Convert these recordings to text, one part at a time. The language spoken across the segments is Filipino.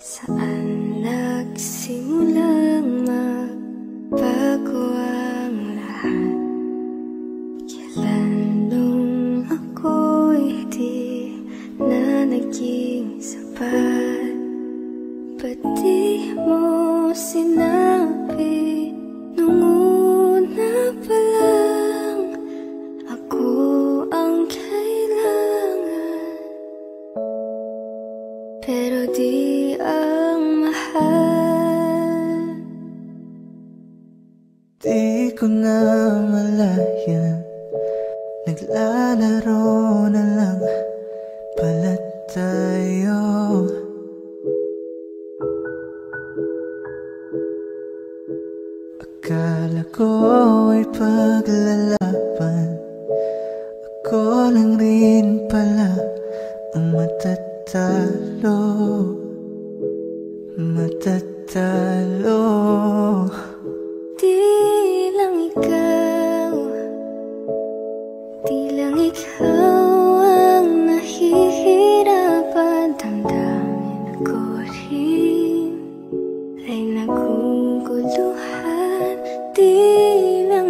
Saan nagsimulang magbago ang lahat? Kailan nung ako'y di na naging sapat? Ba't di mo sinabi nung una pa lang ako ang kailangan? Pero di ang mahal. Di ko na malayan, naglalaro na lang pala tayo. Akala ko ay paglalaban, ako lang rin pala ang matatalo. Di lang ikaw ang nahihirapan. Damdamin ako rin ay naguguluhan. Di lang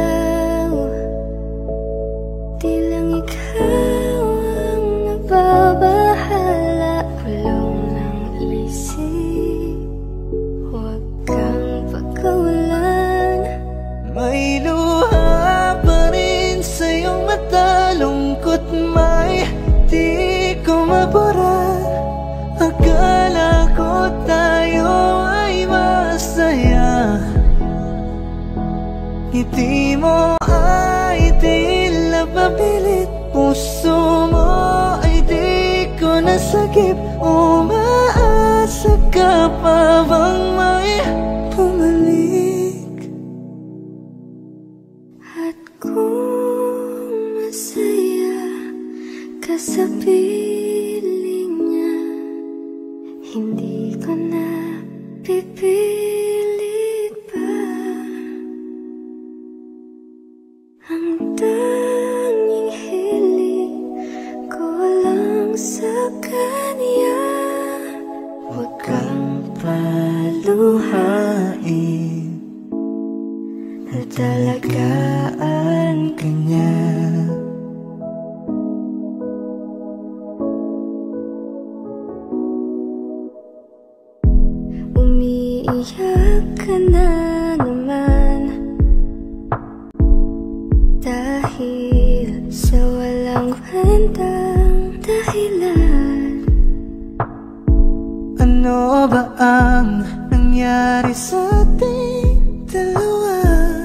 ikaw ang nababahala. Bulong ng isip, huwag kang pagkawalan. May luha pa rin sa iyong mata, lungkot may di ko mabura. Akala ko tayo ay masaya, ngiti mo ay tila papilit, puso mo ay di ko nasagip. Umaasa ka pa bang may bumalik? At kung masaya ka sa piling niya, hindi ko na pipilit pa. Ang tanging hiling ko lang sa kanya, huwag kang paluhain, at alagaan ka niya. Umiiyak ka na naman dahil sa walang kwentang dahilan. Ano ba ang nangyari sa ating dalawa?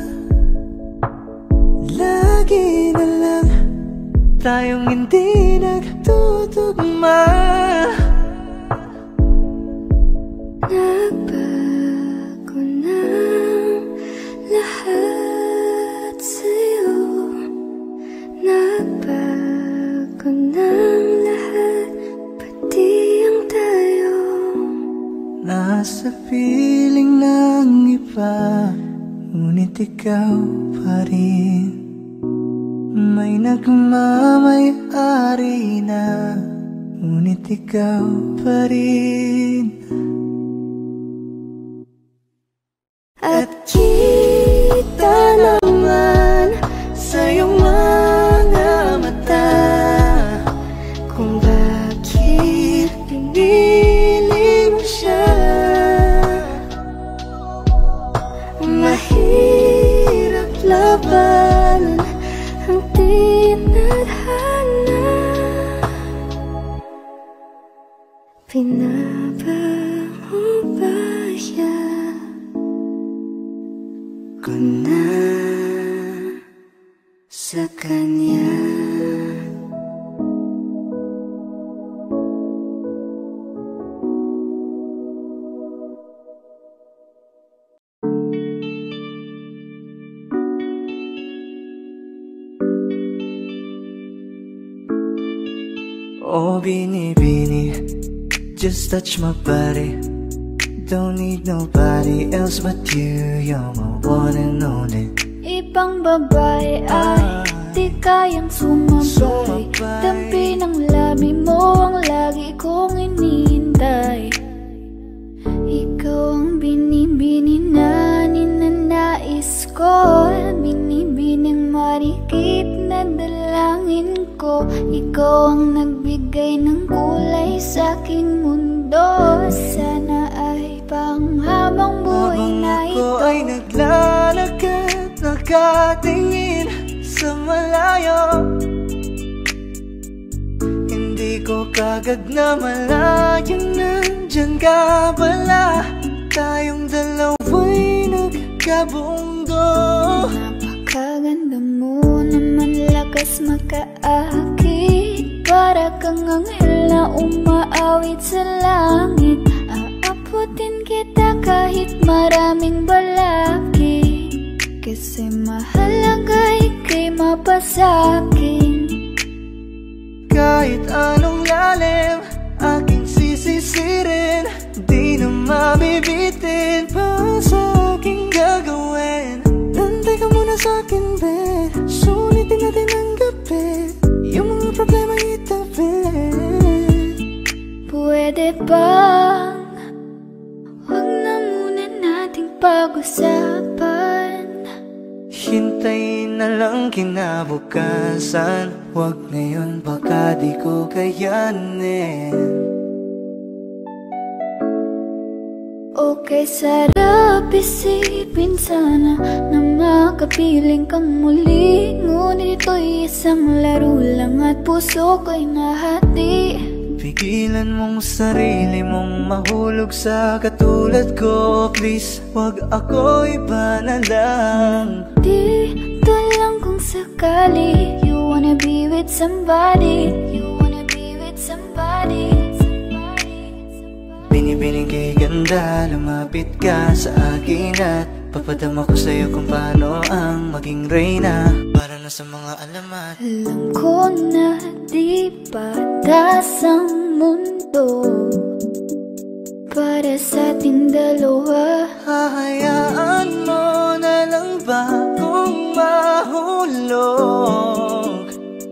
Lagi na lang tayong hindi nagtutugma. Nagbago ng lahat sa'yo, nagbago ng lahat, pati ang tayo. Nasa piling ng iba, ngunit ikaw pa rin. May nagmamay-ari na, ngunit ikaw pa rin. At kita naman sa iyong mga mata kung bakit pinili mo siya. Mahirap labanan ang tinadhana. Pinabango ba yan ko na sa kanya? Oh, Bini, just touch my body. Don't need nobody else but you. You're my one and only. Ibang babae ay di kayang sumabay. Dampi ng labi mo ang lagi kong inihintay. masikip na dalangin ko. Ikaw ang nagbigay ng kulay sa aking mundo. Sana ay panghabang buhay na ito. Habang ako ay naglalakad, nakatingin sa malayo, hindi ko kagad na malayo, nandyan ka pala. Tayong dalawa'y nagkabundo. Napakaganda mo naman, lakas makaakit. Para kang anghel na umaawit sa langit. Aabutin kita kahit maraming balakid, kasi mahalaga ika'y mapasakin. Kahit anong lalim, aking sisisirin, di na mabibitin pa sa aking gagawin. Nantay ka muna sa akin, be, sulitin natin ang gabi, yung mga problema itabi. Pwede bang huwag na muna nating pag-usapan? Hintayin na lang kinabukasan, huwag ngayon baka di ko kayanin. Okay, sarap isipin sana na makapiling kang muli. Ngunit ito'y isang laro lang at puso ko'y nahati. Pigilan mong sarili mong mahulog sa katulad ko. Please, wag ako iba na lang. Dito lang kung sakali you wanna be with somebody, you wanna be with somebody. Binibining kay ganda, lumapit ka sa akin at papadama ko sa'yo kung paano ang maging reyna. Para na sa mga alamat. Alam ko na di patas ang mundo para sa ating dalawa. Hahayaan mo na lang ba kung mahulog?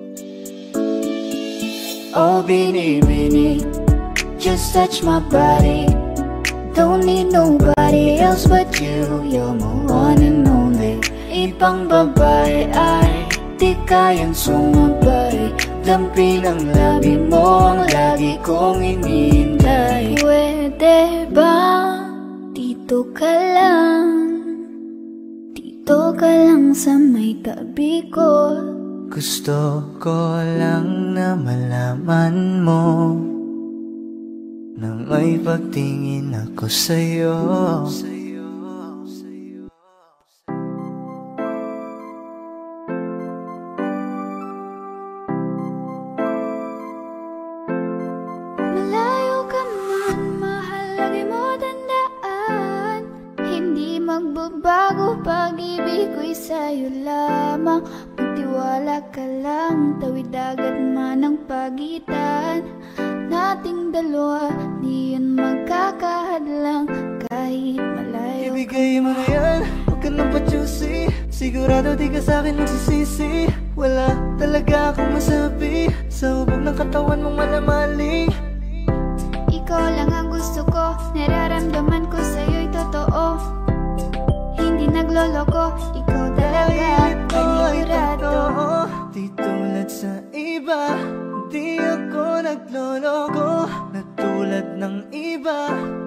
Oh, bini-bini, just touch my body. Don't need nobody else but you. You're my one and only. Ibang babae ay di kayang sumabay. Dampi ng labi mo ang lagi kong inihintay. Pwede ba dito ka lang? Dito ka lang sa may tabi ko. Gusto ko lang na malaman mo na may pagtingin ako sa'yo. Malayo ka man, mahalaga mo tandaan. Hindi magbabago pag-ibig ko'y sa'yo lamang. Magtiwala ka lang, tawid dagat man ang pagitan nating dalawa, di yan magkakahadlang kahit malayo. Ibigay mo na yan, huwag ka nang pa-juicy. Sigurado di ka sa'kin magsisisi. Wala talaga akong masabi sa hubog ng katawan mong malamaling. Ikaw lang ang gusto ko, nararamdaman ko sa'yo'y totoo. Hindi nagloloko, ikaw talaga, panigurado. Di tulad sa iba, di ako nagloloko na tulad ng iba.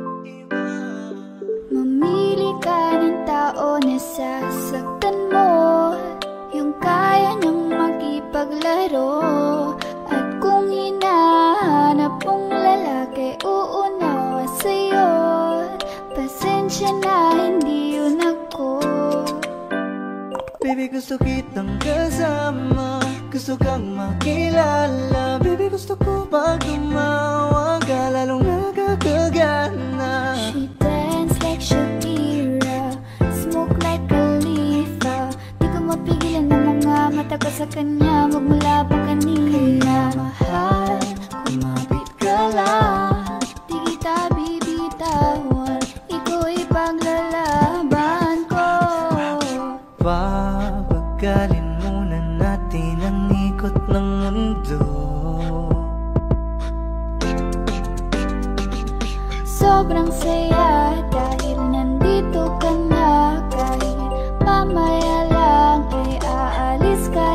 Mamili ka ng tao na sasaktan mo, yung kaya niyang makipaglaro. At kung hinahanap mong lalaki, uunawa sa'yo. Pasensya na, hindi yun ako. Baby, gusto kitang kasama, gusto kang makilala. Baby, gusto ko pag tumawa ka, lalong nakakagana. She dance like Shakira, smoke like Khalifa. Di ko mapigilan ng mga mata ko sa kanya, magmula pa kanina. Mahal, kumapit ka lang, di kita bibitawan, iko'y paglalaban ko. Papagalin muna natin ang ikot ng mundo. Sobrang saya dahil nandito ka na. Kahit mamaya lang ay aalis ka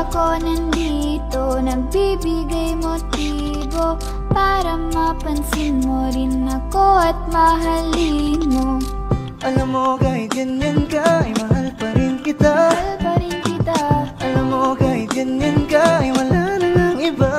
ako nandito, nagbibigay motibo para mapansin mo rin ako at mahalin mo. Alam mo kahit ganyan ka, ay mahal pa rin kita. Mahal pa rin kita. Alam mo kahit ganyan ka, ay wala na lang iba.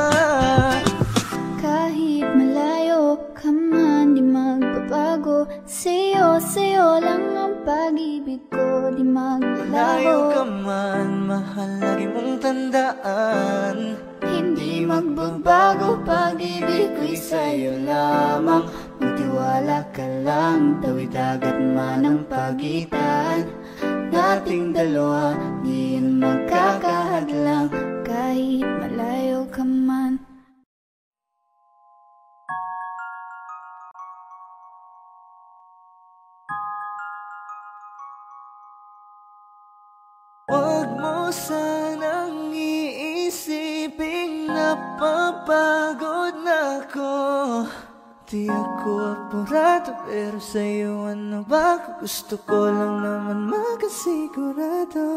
Kahit malayo ka man, di magbabago. Sa'yo lang ang pag-ibig ko, di maglaho. Layo ka man, mahal lagi mong tandaan. Hindi magbabago, pag-ibig ko'y sa'yo lamang. Magtiwala ka lang, tawid dagat man ang pagitan nating dalawa, di yun magkakahadlang. Kahit malayo ka man. Huwag mo sanang iisiping napapagod na ako. Di ako apurado, pero sa'yo ano ba? Gusto ko lang naman makasigurado.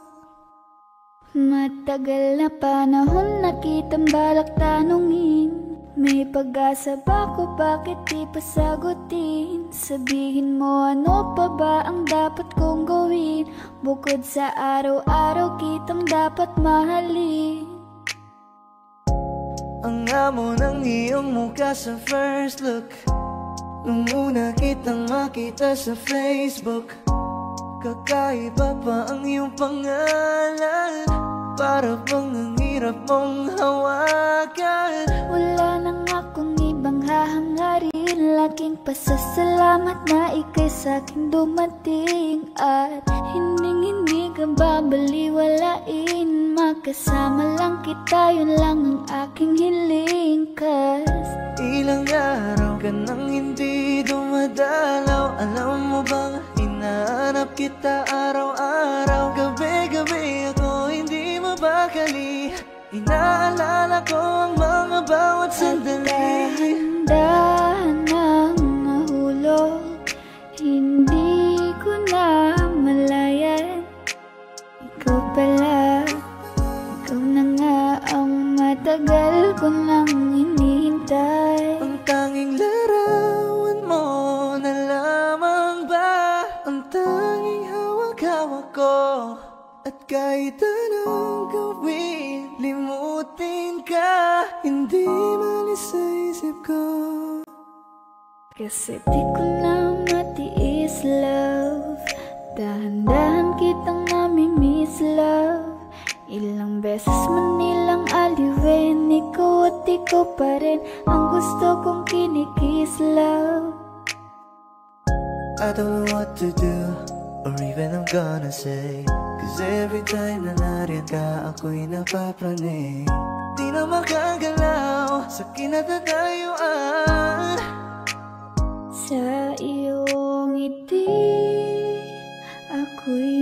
Matagal na panahon na kitang balak tanungin, may pag-asa ba ko, bakit di pa sagutin? Sabihin mo ano pa ba ang dapat kong gawin, bukod sa araw-araw kitang dapat mahalin. Ang amo ng iyong mukha sa first look, nung una kitang makita sa Facebook. Kakaiba pa ang iyong pangalan, para bang ang hirap mong hawakan. Wala nang akong ibang hahangarin, laking pasasalamat na ika'y sa'kin dumating. At hindi ka babaliwalain, makasama lang kita, yun lang ang aking hiling. Cause ilang araw ka nang hindi dumadalaw, alam mo bang hinahanap kita araw-araw. Gabi-gabi ako hindi mabakali, inaalala ko ang mga bawat sandali. Dahan-dahan ang nahulog, hindi ko na malayan. Ikaw pala, ikaw na nga ang matagal ko nang hinihintay. Ang tanging larawan mo na lamang ba ang tanging hawak-hawak ko. At kahit anong gawin, limutin ka, hindi malis sa isip ko. Kasi di ko na matiis, love. Dahan-dahan kitang namimiss, love. Ilang beses man nilang aliwin, ikaw at ikaw pa rin ang gusto kong kinikiss, love. I don't know what to do, or even I'm gonna say, cause every time na nariyan ka, ako'y napapraning. Di na makagalaw sa kinatatayuan. Sa iyong ngiti, ako'y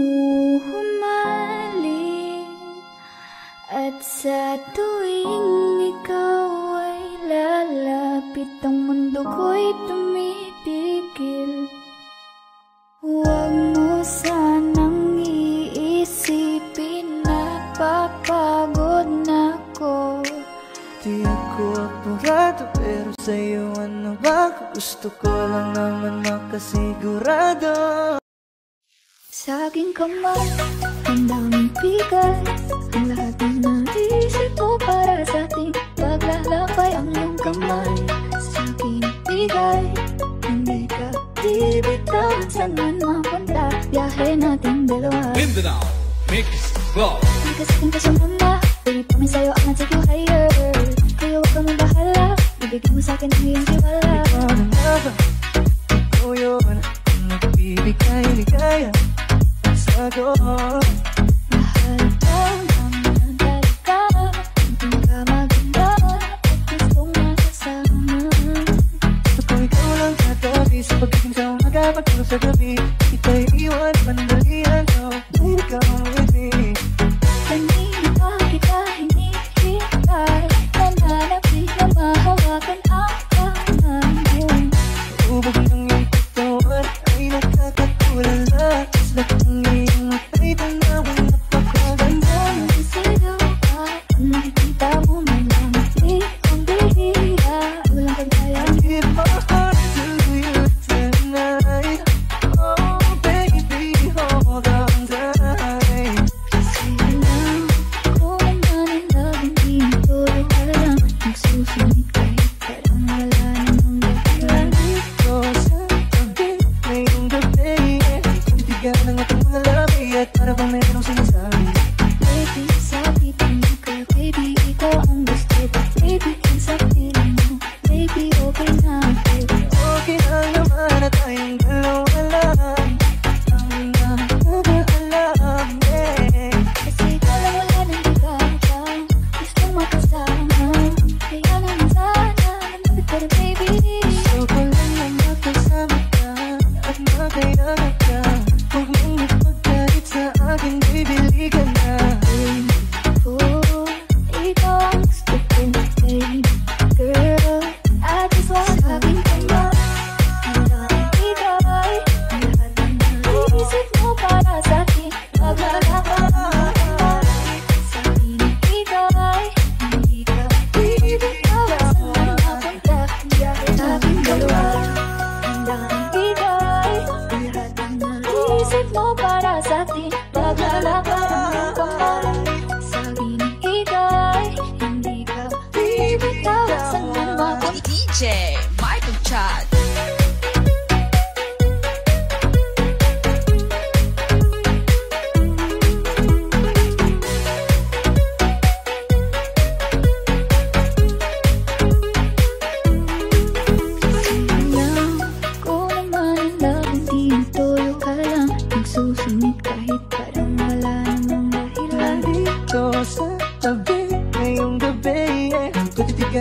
nahuhumaling. At sa tuwing ikaw ay lalapit, ang mundo ko'y tumitigil. Huwag mo sanang iisipin na papagod na ako. Di ako apurado, pero sa'yo ano ba? Gusto ko lang naman makasigurado. Sa aking kamay, ang daming bigay, ang lahat ng naisip ko para sa ating paglalakbay. Ang iyong kamay, sa aking bigay, hindi ka bibitawan, saan man mapunta, biyahe natin dalawa. Mindanao Mix Vlog. Di kasi kung kasama, baby, promise sa'yo I'll take you higher. Kaya huwag ka mabahala, ibigay mo sa'kin ang iyong tiwala. Ikaw na nga ba? Ikaw yun, ang nagbibigay ligaya at sagot. Mahal ko naman talaga, hindi ka maganda at gustong makasama. Gusto ko ikaw lang katabi, sa pagkising sa umaga, pagtulog sa gabi, ika'y iwan, panandalian ko, baby, come with me. Kanina pa kita hinihintay, nananapit na mahawakan ang kamay mo. Ubog ng iyong katawan ay nakakatulala, sa lahat ng iyong matay, tanawin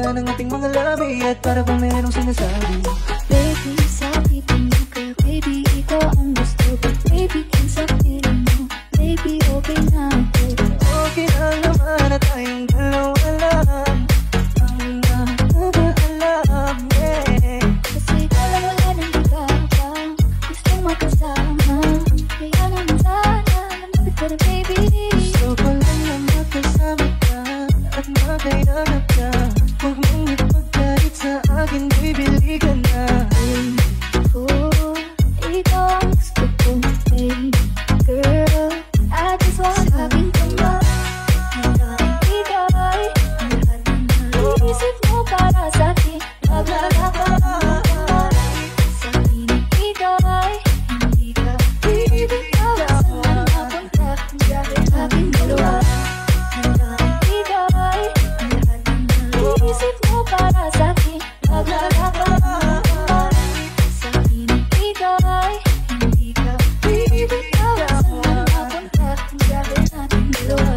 na ng ating mga labi at para bang merong sinasabi. Baby, sabi tingin ka, baby, ikaw ang gusto ko. Baby, kinsa feeling mo, baby, okay na ako. Okay lang naman na tayong dalawa lang ang nakakaalam, yeah. Kasi ikaw lang wala nang iba pa gustong makasama. Kaya naman sana lumapit ka na, baby. Gusto ko lang na makasama ka at makayanap ka. Huwag mong ipagkait sa akin, baby, liga na. Ko, ikaw ang gusto ko, baby. Girl, I just want sabing ko ba ibigay ang lahat ng naisip mo para sa'kin. Maglalaban sa pinibigay, hindi ka bibitaw. Saan napunta dahil aking dalawa. Ibigay ang lahat ng naisip mo para sa'kin. Maglalaban sa pinibigay, hindi ka bibitaw. Saan napunta dahil aking dalawa.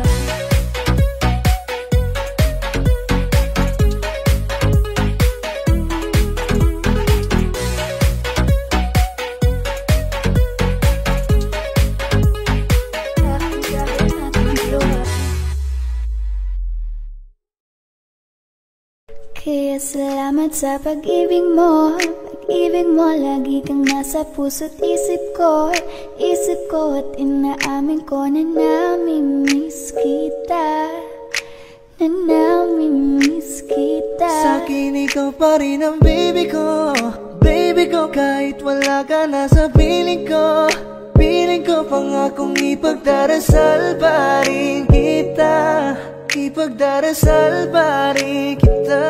Kaya salamat sa pag-ibig mo. Pag-ibig mo, lagi kang nasa puso't isip ko. Isip ko at inaamin ko na namimiss kita. Na namimiss kita. Sa'kin ikaw pa rin ang baby ko. Baby ko, kahit wala ka na sa piling ko. Piling ko pangakong ipagdarasal pa rin kita. Ipagdarasal pa rin kita.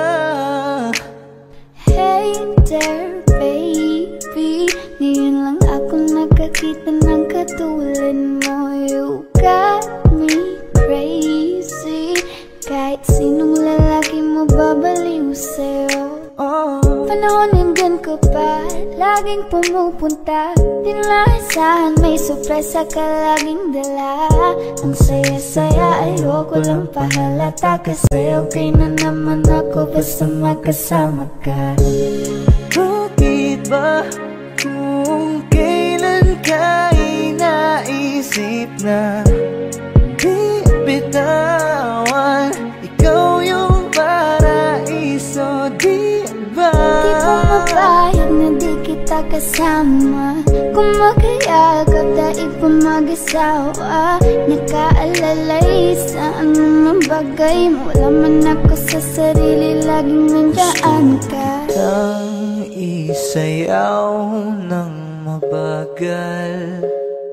Hey there, baby, ngayon lang ako nakakita ng katulad mo. You got me crazy. Kahit sinong lalaki mo babaliw sa'yo. Panahon nandyan ka pa, laging pumupunta. Di naasahan, may sorpresa ka laging dala. Ang saya-saya, ayoko lang pahalata. Kasi okay na naman ako basta magkasama ka. Bakit ba kung kailan ka inaisip na di bitawan? Ikaw yung paraiso, di ba? Di pumapayag na di kita kasama. Kung magkayagap daig pa mag-asawa. Nakaalalay sa anumang bagay. Wala man ako sa sarili, laging nandyan ka. Ang isayaw ng mabagal.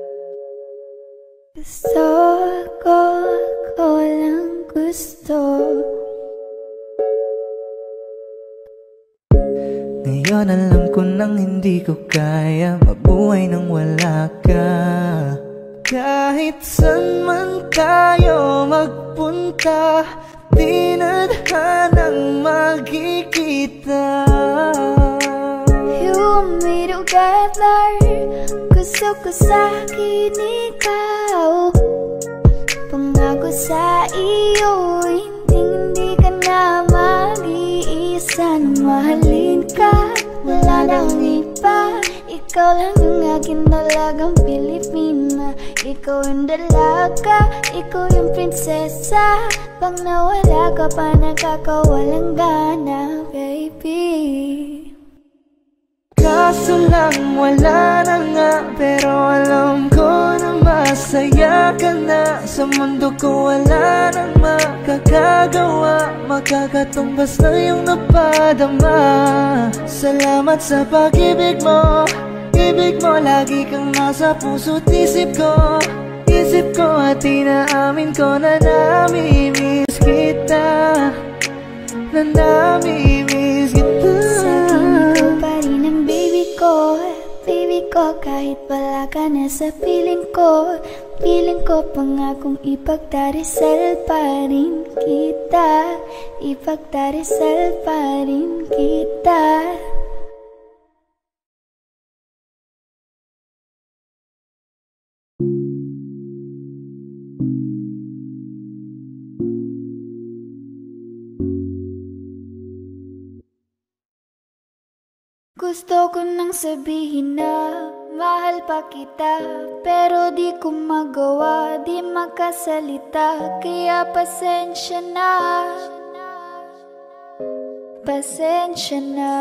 Gusto ko, ako lang gusto. Ngayon alam ko nang hindi ko kaya mabuhay nang wala ka. Kahit saan man tayo magpunta, di na hanang magkikita. You and me together, gusto ko sa'kin ikaw. Pangako sa iyo, hindi ka na mag-iisa. Na mahalin ka, wala nang iba. Ikaw lang yung aking dalagang Pilipina. Ikaw yung dalaga, ikaw yung prinsesa. Pag nawala ka pa, nakakawalang gana, baby. Kaso lang wala na nga, pero alam ko na masaya ka na. Sa mundo ko wala nang makakagawa, makakatumbas na yung napadama. Salamat sa pag-ibig mo. Ibig mo, lagi kang nasa puso't isip ko. Isip ko at inaamin ko na namimiss kita. Na namimiss kita. Sa'kin ikaw pa rin ang baby ko. Baby ko, kahit wala ka na sa piling ko. Piling ko pangakong ipagdarasal pa rin kita. Ipagdarasal pa rin kita. Gusto ko nang sabihin na mahal pa kita, pero di ko magawa, di makasalita. Kaya pasensya na, pasensya na.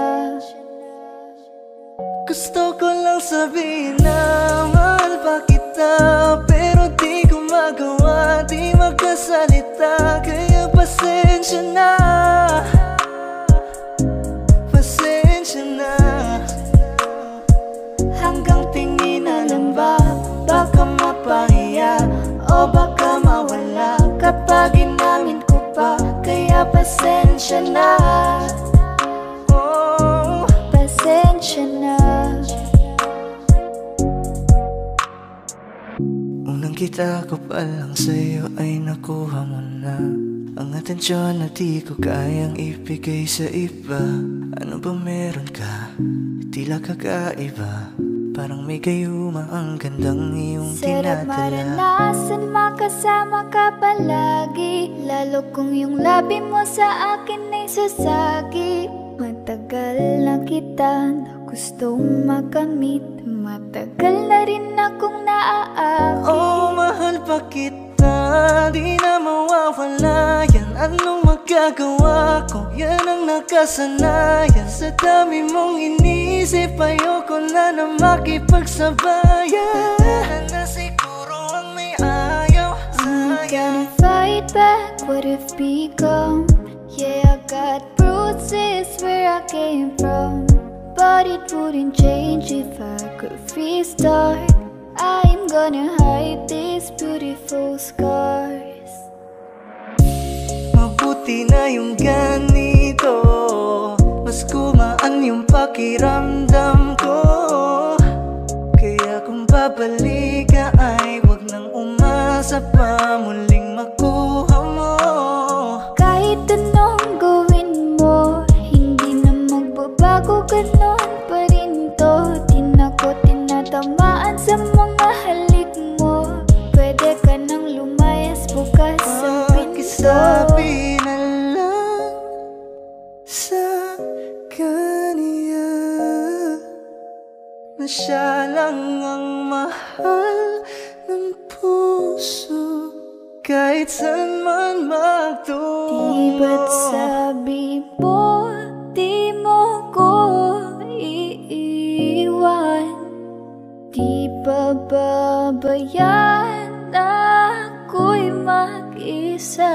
Gusto ko lang sabihin na mahal pa kita, pero di ko magawa, di makasalita. Kaya pasensya na, pasensya na. Hanggang tingin na lang ba, baka mapahiya o baka mawala kapag inamin ko pa. Kaya pasensya na, oh, Pasensya na. unang kita ko pa lang sa'yo ay nakuha mo na ang atensyon na di ko kayang ibigay sa iba. Ano ba meron ka? Tila kakaiba, parang may gayuma ang gandang iyong Sarap tinatala. maranasan, makasama ka palagi, lalo kung yung labi mo sa akin ay sasagi. Matagal na kita na gustong makamit, matagal na rin akong naaakit. Oh, mahal pa kita, di na mawawala yan. Anong magagawa ko? Yan ang nakasanayan. Sa dami mong inisip, ayoko na na makipagsabayan. Na siguro ang may ayaw I'm sa'yo. gonna fight back what if become. Yeah, I got bruises where I came from, but it wouldn't change if I could restart. I'm gonna hide these beautiful scars. Mabuti na yung ganito, mas gumaan yung pakiramdam ko. Kaya kung babalik ka ay wag nang umasa pa muling makuha mo. Kahit anong gawin mo, hindi na magbabago, ganon pa rin to. Di na ko tinatamaan sa mga halik mo. Pwede ka nang lumayas, bukas ang pinto. Pakisabi na lang sa kanya na siya lang ang mahal ng puso, kahit saan man magtungo. Di ba't sabi mo, di mo ko iiwan? Di ba babayaan ako'y mag-isa?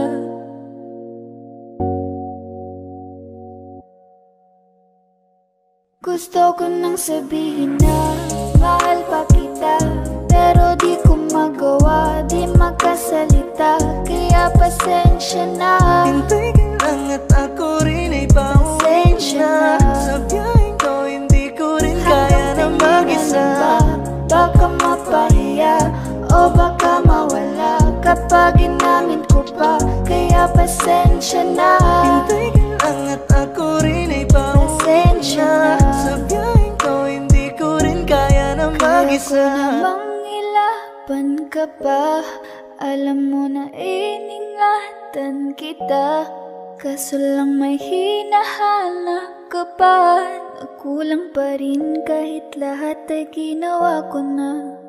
Gusto ko nang sabihin na mahal pa kita, pero di ko magawa, di makasalita. Kaya pasensya na, Hintay ka lang at ako rin ay pauwi pasensya na. na. Sa biyaheng to hindi ko rin kaya na mag-isa. Baka mapahiya o baka mawala kapag inamin ko pa. Kaya pasensya na, Hintay ka lang at ako rin ay pauwi pasensya na. na. Sa biyaheng to hindi ko rin kaya na Kaya ko mag-isa. namang ilaban ka pa, alam mo na iningatan kita. Kaso lang may hinahanap ka pa, nagkulang pa rin kahit lahat ay ginawa ko na.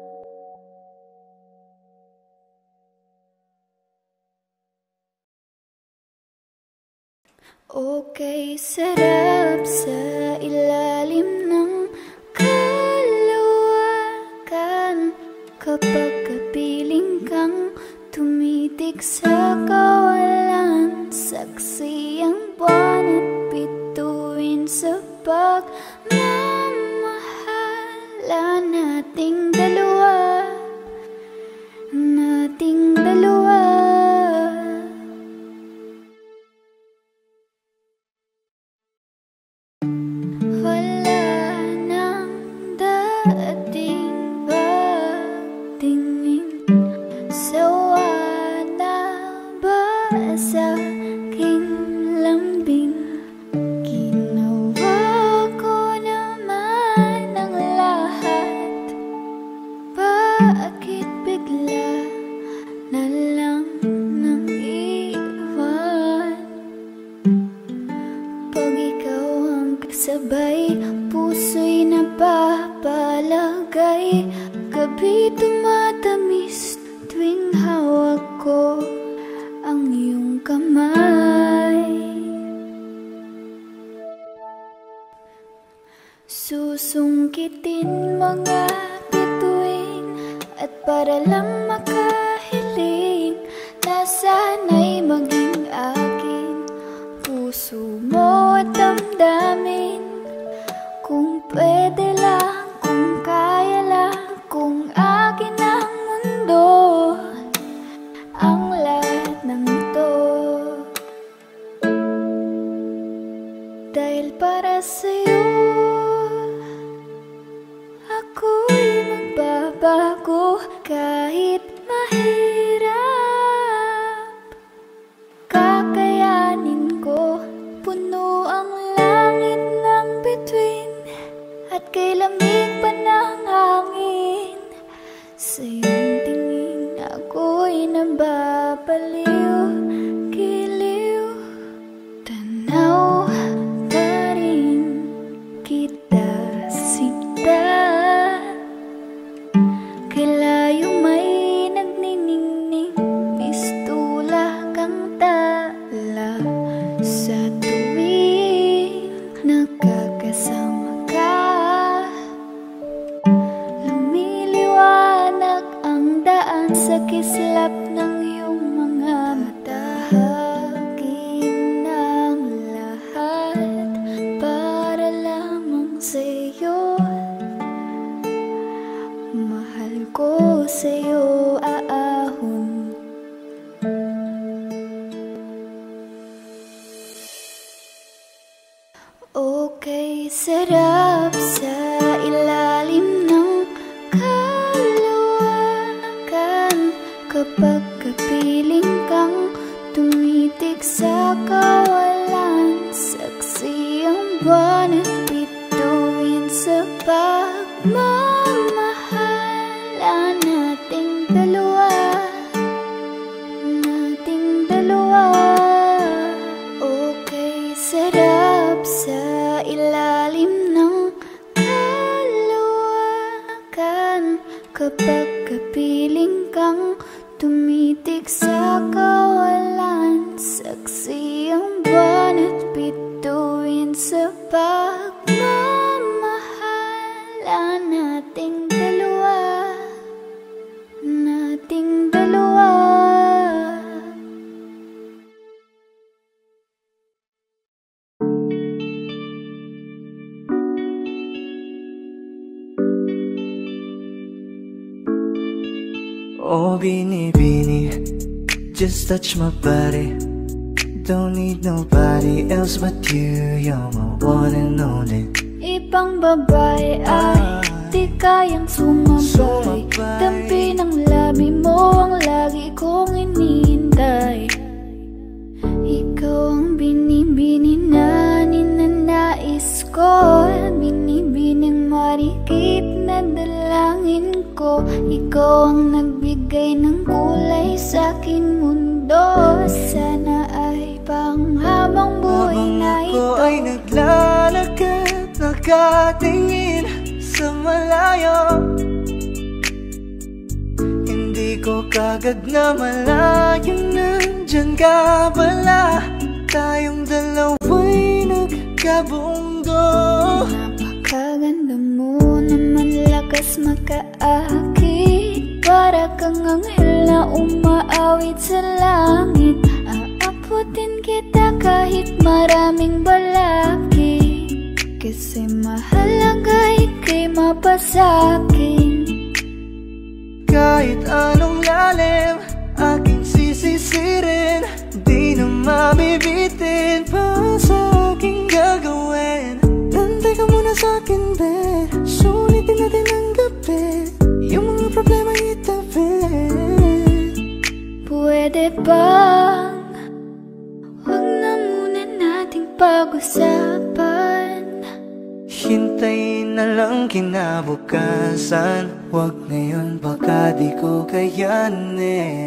Okay, sarap sa ilalim ng kalawakan kapag kapiling kang tumitig sa kawalan. Saksi ang buwan at bituin sa pagmamahala nating dalawa, nating dalawa. Wala nang dating pagtingin, sawa na ba sa aking lambing? Ginawa ko Bitin mga bituin at para lang makahiling na sana'y maging akin. Puso mo at damdamin, kung pwede lang, kung kaya lang, kung akin ang mundo, ang lahat ng ito. Dahil para sa'yo ako'y magbabago kahit mahirap. Kakayanin ko, puno ang langit ng bituin at kay lamig pa ng hangin. Sa iyong tingin ako'y nababaliw, giliw. Tanaw pa rin kita sinta, kay layo may nagniningning, pistula kang tala. Sa tuwing nagkakasama ka, lumiliwanag ang daan sa kislap ng iyong mga mata. Hagin ng lahat para lamang sa'yo, mahal ko sa'yo aahon. Okay, sarap sa ilalim ng kalawakan kapag kapiling kang tumitik sa kawalan. Saksi ang buwan at bituin sa pagmamahal nating dalawa, nating dalawa. Okay, sarap sa ilalim ng kalawakan kapag kapiling kang tumitik sa kawalan. Saksi ang buwan at bituin sa pagmamahal nating dalawa, nating dalawa. Oh, Bini, just touch my body. Don't need nobody else but you. You're my one and only. Ibang babae ay di kayang sumabay. Dampi ng labi mo ang lagi kong inihintay. Ikaw ang binibini na ninanais ko, binibining marikit na dalangin ko. Ikaw ang nagbigay ng kulay sa aking mundo. Sana ay panghabang buhay na ito. Habang ako ay naglalakad, nakatingin sa malayo, hindi ko kagad na malayang nandyan ka pala. Tayong dalawa'y nagkabunggo. Napakaganda mo naman, lakas makaakit, para kang anghel na umaawit sa langit. Aabutin kita kahit maraming balakid, kasi mahalaga ika'y mapasakin. Kahit anong lalim aking sisisirin, di na mabibitin pa sa aking gagawin. Nantay ka muna sa'kin, be, sulitin natin ang gabi, yung mga problema itabi. Pwede bang huwag na muna nating pag-usapan? Hintayin na lang kinabukasan, wag ngayon baka di ko kayanin.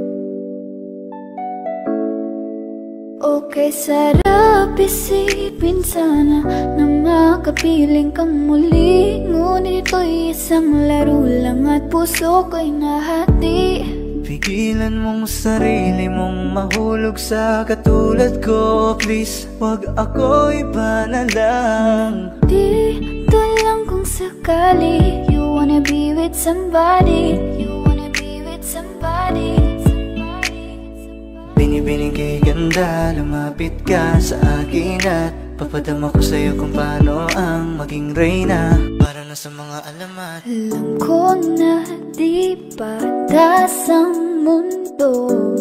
Okay, sarap isipin sana na makapiling kang muli. Ngunit ito'y isang laro lang at puso ko'y nahati. Pigilan mong sarili mong mahulog sa katulad ko. Please, wag ako iba na lang. Dito lang kung sakali you wanna be with somebody, you wanna be with somebody. Binibining kay ganda, lumapit ka sa akin at papadama ko sa'yo kung paano ang maging reyna. Para na sa mga alamat. Alam ko na di patas ang mundo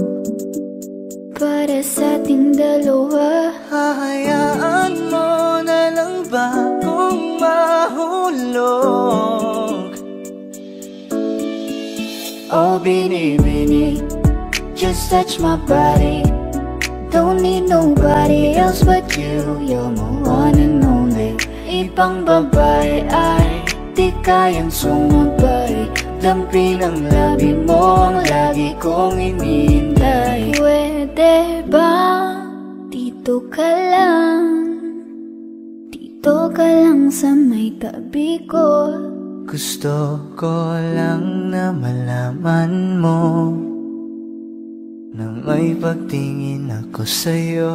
para sa ating dalawa. Hahayaan mo na lang ba kung mahulog? Oh binibini, just touch my body. Don't need nobody else but you. You're my one and only. Ibang babae ay di kayang sumabay. Dampi ng labi mo ang lagi kong inihintay. Pwede ba dito ka lang? Dito ka lang sa may tabi ko. Gusto ko lang na malaman mo na may pagtingin ako sa'yo.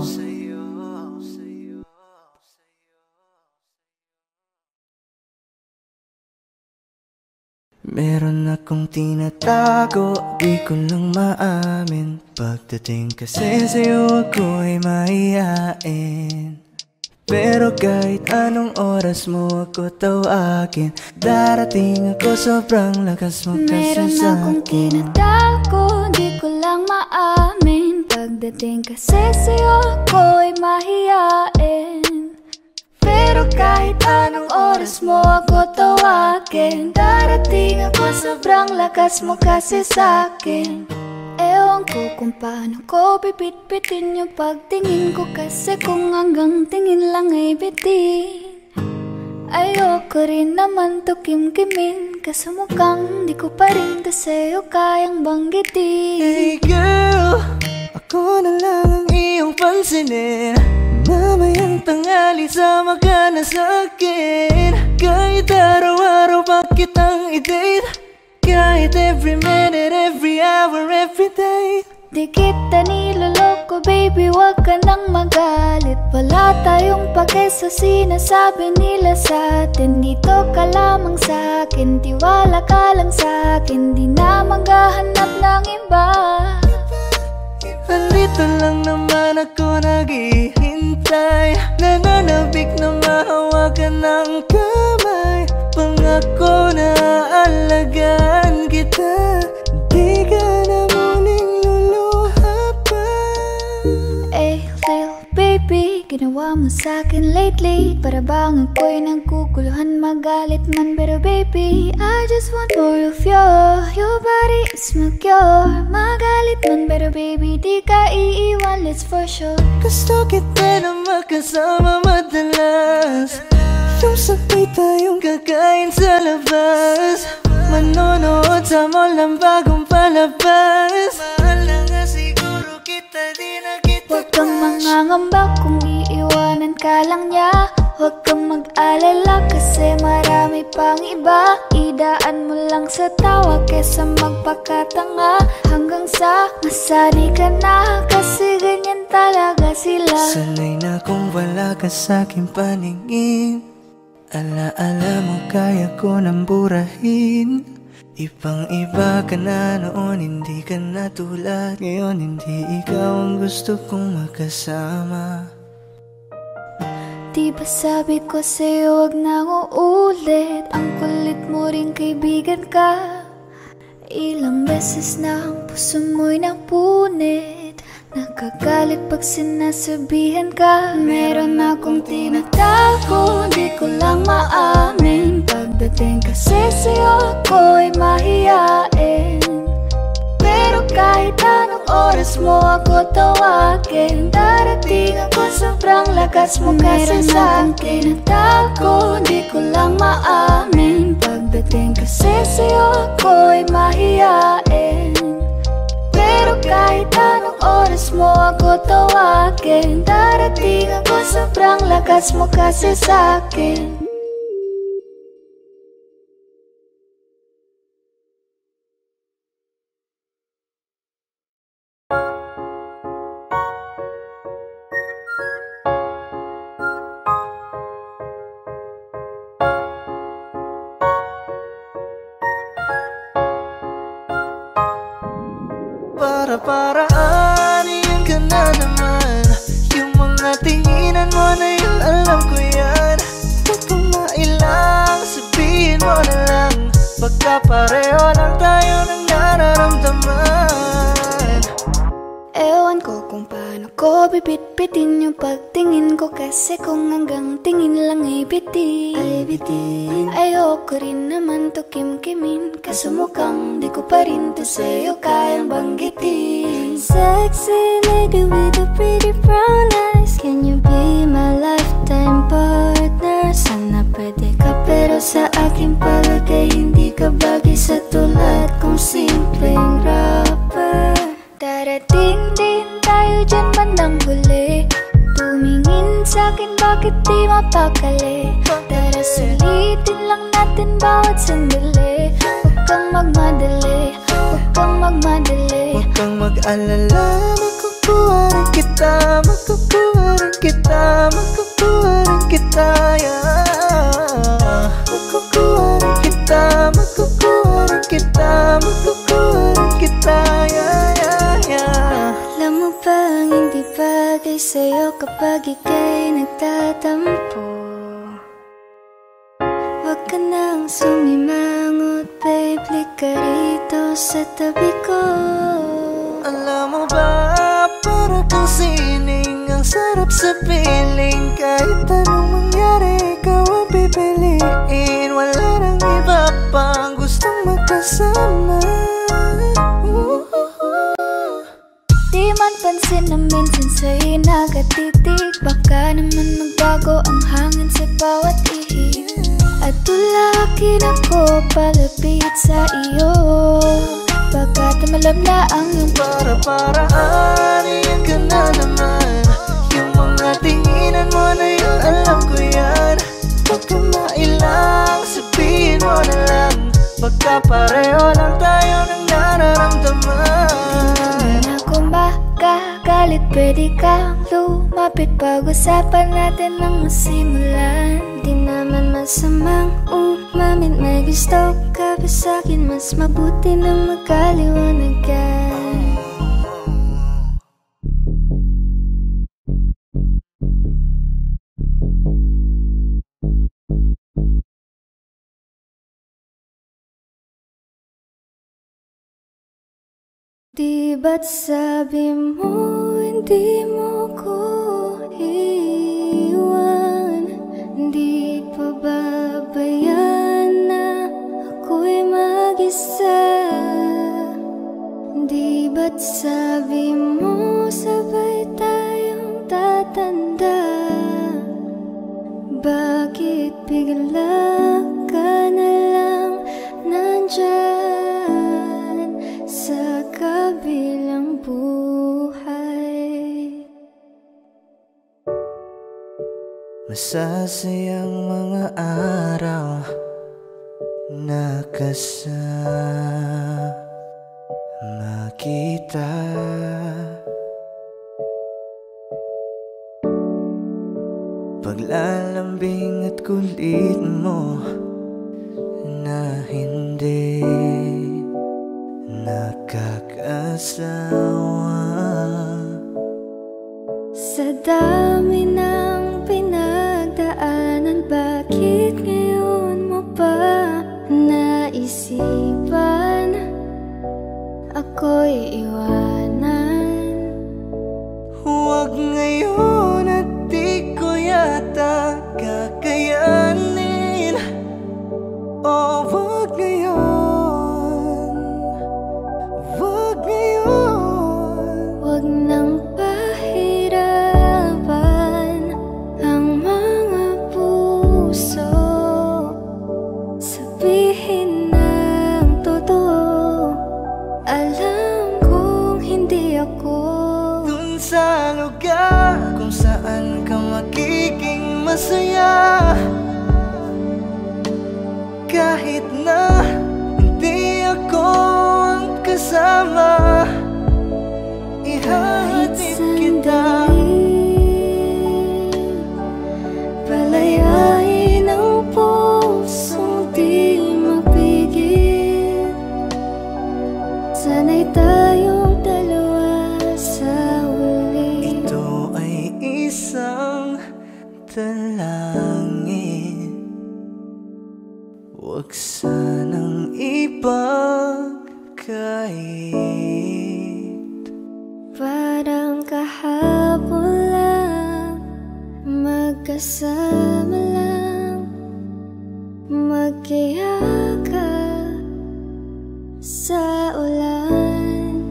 Meron akong tinatago, di ko lang maamin. Pagdating kasi sa'yo ako'y mahihain. Pero kahit anong oras mo ako tawagin, darating ako, sobrang lakas mo kasi Meron sa'kin. akong tinatago, di ko lang maamin. Pagdating kasi sa'yo ako'y mahihain. Pero kahit anong oras mo ako tawagin, darating ako, sobrang lakas mo kasi sa'kin. Ewan ko kung paano ko bibit-bitin yung pagtingin ko, kasi kung hanggang tingin lang ay bitin. Ayoko rin naman to kim-kimin, kaso mukhang di ko pa rin to sa'yo kayang banggitin. Hey girl, ako na lang ang iyong pansinin. Mamayang tanghali sama ka na sa'kin. Kahit araw-araw pa kitang i-date, kahit every minute, every hour, every day. Di kita niloloko baby, wag ka nang magalit. Wala tayong pake sa sinasabi nila sa'tin. Dito ka lamang sa'kin, tiwala ka lang sa'kin. Di na maghahanap ng iba. Nandito lang naman ako naghihintay, nananabik na mahawakan ng kamay. Pangako na alagaan kita, di ka na muling luluha pa. Eh, little baby, ginawa mo sa'kin lately. Para bang ako'y nagkukuluhan, magalit man. Pero baby, I just want more of you. Your body is my cure. Magalit man, pero baby, di ka iiwan, let's for sure. Gusto kita na makasama madalas, yung sabay tayong kakain sa labas, manonood sa mall ng bagong palabas. Mahal na nga siguro kita, di na kita. Huwag kang mangangamba kung iiwanan ka lang niya. Huwag kang mag-alala kasi marami pang iba. Idaan mo lang sa tawa kesa magpakatanga, hanggang sa masanay ka na, kasi ganyan talaga sila. Sanay na kung wala ka sa'king paningin. Ala-ala mo kaya ko nang burahin. Ibang iba ka na noon, hindi ka na tulad ngayon. Hindi ikaw ang gusto kong makasama. Di ba sabi ko sa'yo wag nang uulit? Ang kulit mo rin kaibigan ka. Ilang beses na ang puso mo'y napunit. Nakagalit pag sinasabihan ka. Meron akong tinatago, di ko lang maamin. Pagdating kasi sa'yo ako'y mahihain. Pero kahit anong oras mo ako tawagin, darating ako, sobrang lakas mo kasi sa'kin. Tinatago, di ko lang maamin. Pagdating kasi sa'yo ako'y mahihain. Pero kahit anong oras mo ako tawagin, darating ako, sobrang lakas mo kasi sa'kin. para-paraan, yan ka na naman. Yung mga tinginan mo na yun, alam ko yan. Huwag kang mailang, sabihin mo na lang. Pagkapareho lang tayo ng nararamdaman. Ewan ko kung paano ko bibit-bitin yung pagtingin ko, kasi kung hanggang tingin lang ay bitin. Ayoko rin naman to kim-kimin, kaso mukhang di ko pa rin to sa'yo kayang banggitin. Sexy lady with a pretty brown eyes, can you be my lifetime partner? Sana pwede ka, pero sa aking palagay hindi ka bagay sa tulad kong simpleng rapper. Darating din tayo dyan bandang huli, tumingin sa'kin bakit di mapakali. Tara sulitin lang natin bawat sandali. Huwag kang magmadali, huwag kang magmadali. Huwag kang mag-alala, makukuha rin kita, makukuha rin kita, makukuha rin kita, yeah. Makukuha rin kita, makukuha rin kita, makukuha rin kita, yeah, yeah, yeah. Alam mo bang hindi bagay sa'yo kapag ika'y nagtatampo? Huwag ka nang sumimangot, babe, lika rito sa tabi ko. Alam mo ba, para kang sining, ang sarap sa piling. Kahit anong mangyari, ikaw ang pipiliin. Wala nang iba pang gustong magkasama. Di man pansin na minsan sa'yo'y nakatitig, baka naman magbago ang hangin sa bawat ihip. At tulakin ako palapit sa iyo, baka tumalab na ang iyong para-paraan, yan ka na naman. Yung mga tinginan mo na yun, alam ko yan. Huwag kang mailang, sabihin mo na lang. Pagkapareho lang tayo ng nararamdaman. Kung makakalit, pwede kang lumapit, pag-usapan natin ang masimulan. Di naman masamang umamin, may gusto ka ba sa'kin? Mas mabuti na magkaliwanagan. Di ba't sabi mo hindi mo ko iwan? Di pa babayan na ako'y mag-isa? Di ba't sabi mo sabay tayong tatanda? Bakit bigla ka na lang nandyan sa kabilang buhay? Masasayang mga araw na kasama kita. Paglalambing at kulit mo na hindi nakakasawa. Sa dami ng pinagdaanan, bakit ngayon mo pa naisipan ako'y iwanan? Huwag ngayon at di ko yata kakayanin. Oh, huwag ngayon, huwag ngayon. Huwag nang pahirapan ang mga puso, sabihin ng totoo. Alam kong hindi ako Dun sa lugar kung saan ka magiging masaya, kahit na hindi ako ang kasama, kahit ihatid kita. sandali. Palayain ang pusong di mapigil. Sana'y tayong dalawa Sama lang magkiyakap sa ulan.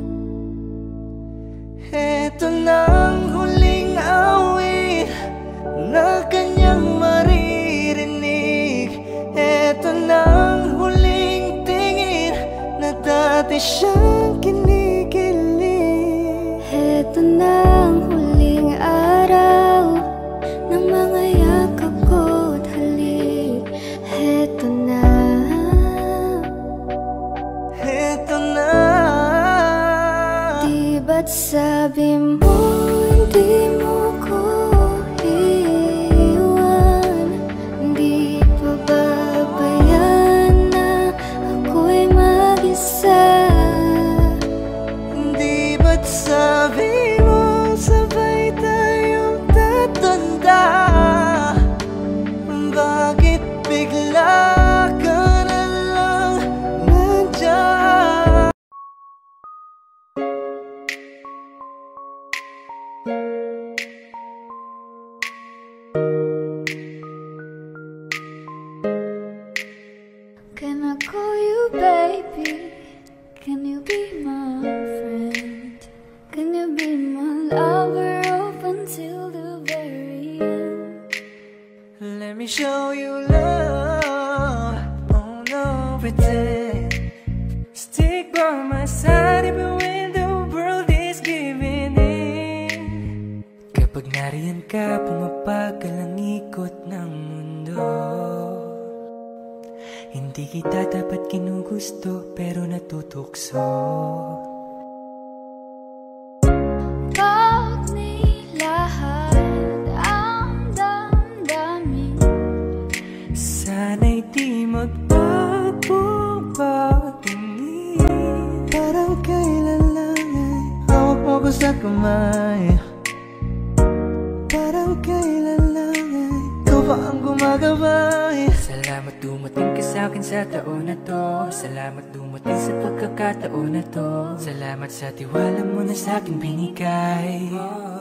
Eto nang huling awit na kanyang maririnig. Eto nang huling tingin na dati siyang kinikilig. Eto nang huling araw ng mga yakap ko't halik. Eto na. Di ba't sabi mo hindi mo ko iwan? Di pa babayaan na ako'y mag-isa? Di ba't sabi mo sabay tayong tatanda? Bakit bigla ka na lang nandiyan? Can I call you baby? Can you be my friend? Can you be my lover up until the very end? Let me show you love. Oh no, pretend. Stick by my side even when the world is giving in. Kapag nariyan ka, pumapagal ang ikot ng mundo. Hindi kita dapat kinugusto, pero natutukso. Pag nilahad ang damdamin, sana'y di magbago patingin. Parang kailan lang ay hawak mo ko sa kamay. Parang kailan lang ay ikaw pa ang gumagabay. Salamat dumating ka sa'kin sa taon na to. Salamat dumating sa pagkakataon na to. Salamat sa tiwala mo na sa'kin binigay.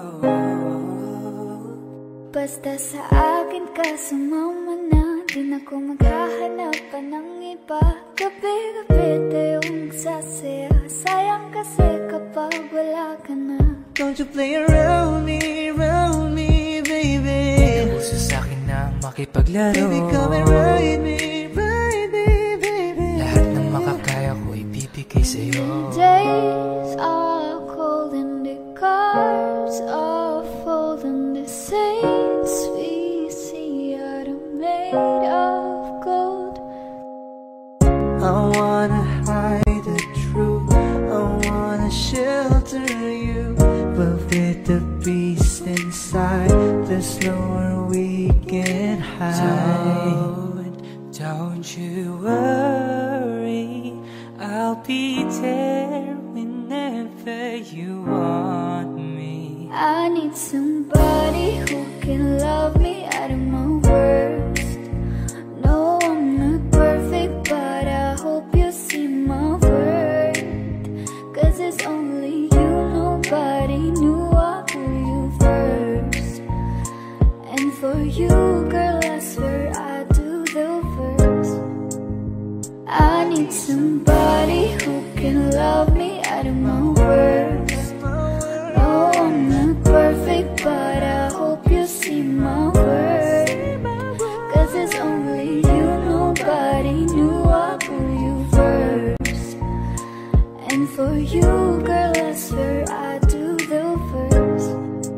basta sa akin ka sumama na. Di na ko maghahanap pa ng iba. Gabi-gabi tayong magsasaya. Sayang kasi kapag wala ka na. Don't you play around me, baby. Puso sa'kin na makipaglaro. Baby, come and ride me, baby. Lahat ng makakaya ko ibibigay sa'yo. Days are cold and the cars are full and the saints we see are made of gold. I wanna hide the truth, I wanna shelter you, but with the beast inside, there's nowhere we can hide. Don't you worry, I'll be there whenever you want me. I need somebody who can love me out of my worst. No, I'm not perfect, but I hope you see my worth. 'Cause it's only you, nobody knew I put you first. And for you, girl, I swear I do the first. I need somebody who can love me out of my worst. No, I'm not perfect, but I hope you see my worth. 'Cause it's only you, nobody knew I put you first. And for you, girl, I swear I do the first.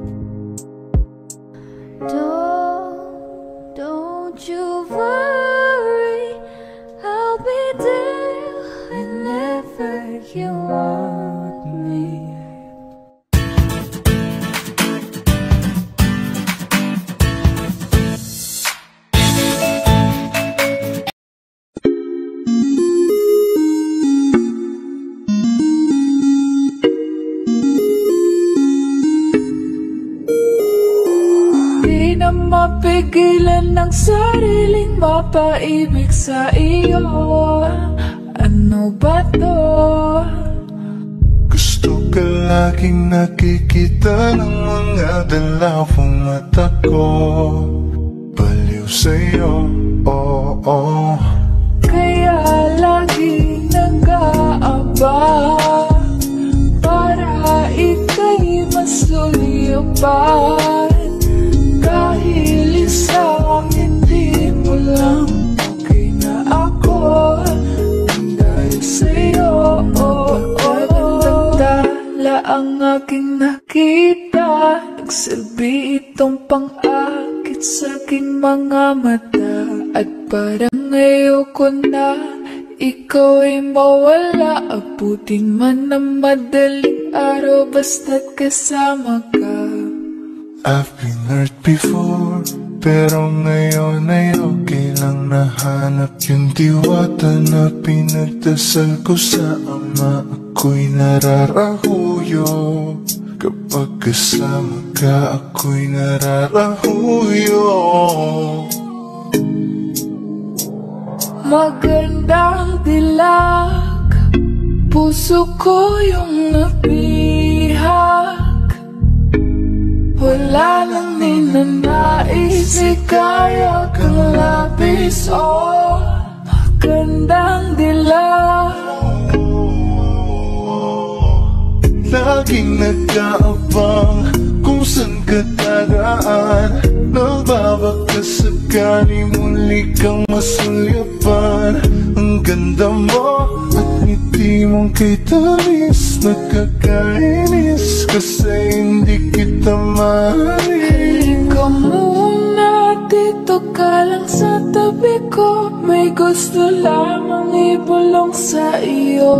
Don't you worry, I'll be there whenever you want me. Di na mapigilan ng sariling mapaibig sa iyo. Ano ba to? Gusto ka laging nakikita ng mga dalawang mata ko. sa'yo, Kaya lagi nag-aabang para ika'y masulipan. Dahil isang hindi mo lang okay na ako. Dahil sa'yo, magandang tala ang aking nakita. Nagsilbi itong pang-akit sa aking mga mata. At parang ayoko na ikaw ay mawala. Abutin man ng madaling araw basta't kasama ka. I've been hurt before, pero ngayon ay okay lang. Nahanap yung diwata na pinagdasal ko sa Ama. Ako'y nararahuyo kapag kasama ka, ako'y nararahuyo. Magandang dilag, puso ko yung napihak. Wala lang ninanais, ikaya kang labis. Magandang dilag. Laging nag-aabang kung saan ka dadaan. Nagbabaka sakali muli kang masulyapan. Ang ganda mo at ngiti mong kay tamis. Nakakainis kasi hindi kita mahalin. Halika muna, dito ka lang sa tabi ko. May gusto lamang ibulong sa iyo.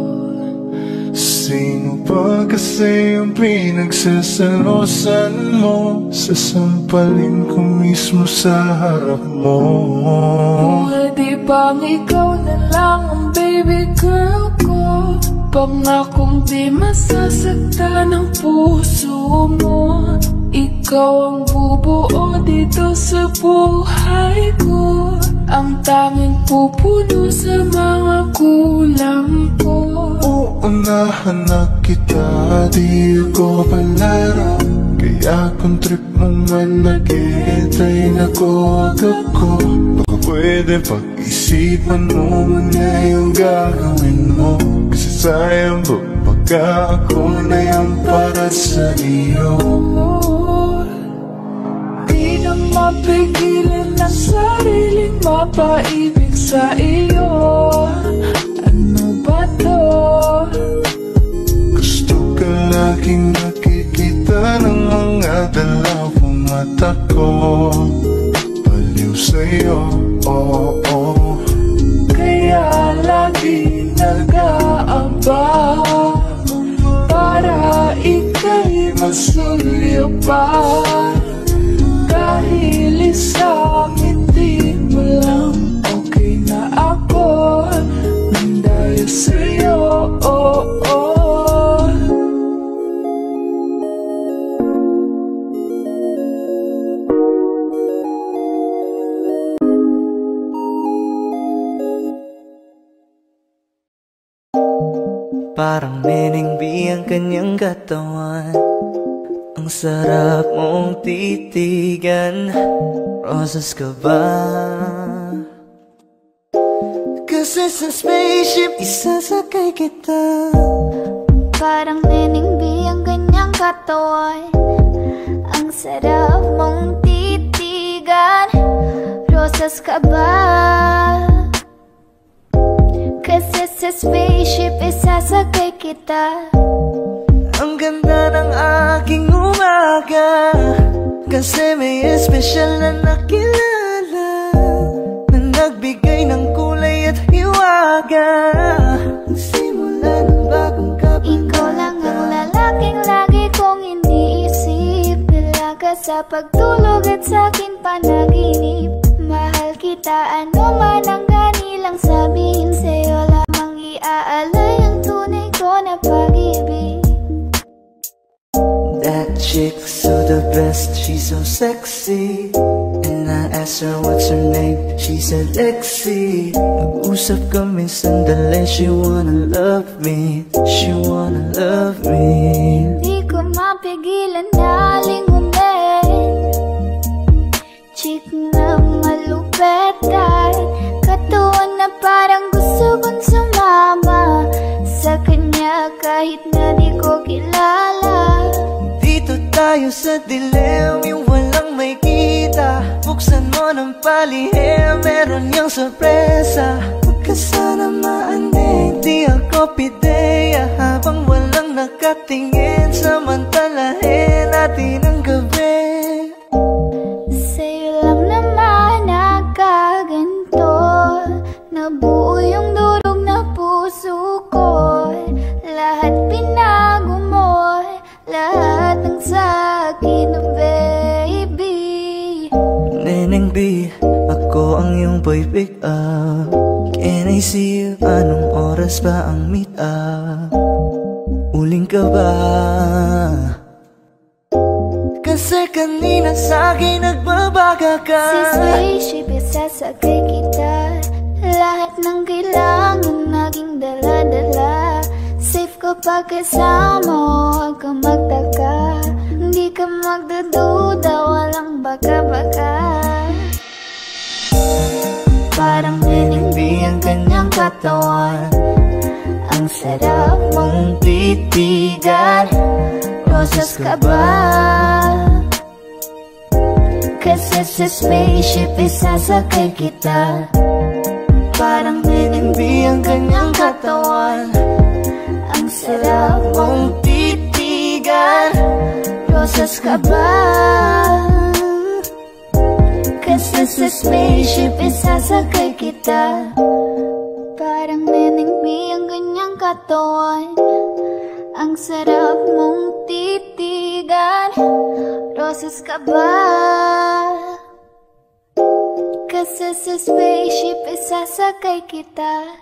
Sino ba kasi yung pinagsasalosan mo? Sasampalin ko mismo sa harap mo. Pwede bang ikaw na lang ang baby girl ko? Pangakong di masasaktan ang puso mo. Ikaw ang bubuo dito sa buhay ko. Ang tanging pupuno sa mga kulang ko. Uunahan na kita, di ko palaro. Kaya kung trip mong man nag-iintay na ko ako. Baka pwede pag-isipan mo muna yung gagawin mo. Kasi sayang ba baka ako na yan para sa iyo. Di na mapigilan ang sariling mapaibig sa iyo. Ano ba to? Gusto ka laging nakikita ng mga dalawang mata ko. Baliw sa'yo, Kaya lagi nag-aabang para ika'y masulyapan. Dahil isang ngiti mo lang okay na ako. Dahil sa'yo, Parang Neneng B ang kanyang katawan. Ang sarap mong titigan. Rosas ka ba? Kasi sa spaceship isasakay kita. Parang Neneng B ang kanyang katawan. Ang sarap mong titigan. Rosas ka ba? Kasi sa spaceship isasakay kita. Ang ganda ng aking umaga. Kasi may espesyal na nakilala na nagbigay ng kulay at hiwaga. Simula ng bagong kabanata. Ikaw lang ang lalaking lagi kong iniisip. Dalaga sa pagtulog at sa aking panaginip. Mahal kita, ano man ang ganilang sabihin. Sa'yo lamang iaalay ang tunay ko na pag-ibig. That chick's so the best, she's so sexy. And I asked her what's her name, she said Lexi. Nag-usap kami sandali, she wanna love me, she wanna love me. Di ko mapigilan na lingunin. Chick na tayo sa dilim, yung walang may kita. Buksan mo ng palihim, meron niyang sorpresa. Huwag ka sana maanig, di ako pideya. Habang walang nakatingin, samantalahin natin ang gabi. Sa'yo lang naman nakaganto, nabuo yung durog na puso ko. Lahat pinago mo, lahat ng sa'kin, baby. Neneng B, ako ang iyong boy pick up. Can I see you? Anong oras ba ang meet up? Uling ka ba? Kasi kanina sa'kin nagbabaga ka. Si spaceship, isasakay kita. Lahat ng kailangan naging dala-dala. Safe kapag kasama, huwag ka magtaka. Hindi ka magdududa, walang baka-baka. Parang niningbi ang kanyang katawan. Ang sarap mong titigan. Rosas ka ba? Kasi sa spaceship isasakay kita. Parang niningbi ang kanyang katawan. Ang sarap mong titigan. Rosas ka ba? Kasi sa spaceship isasakay kita. Parang niningbi ang kanyang katawan. Ang sarap mong titigan. Rosas ka ba? Kasi sa spaceship isasakay kita.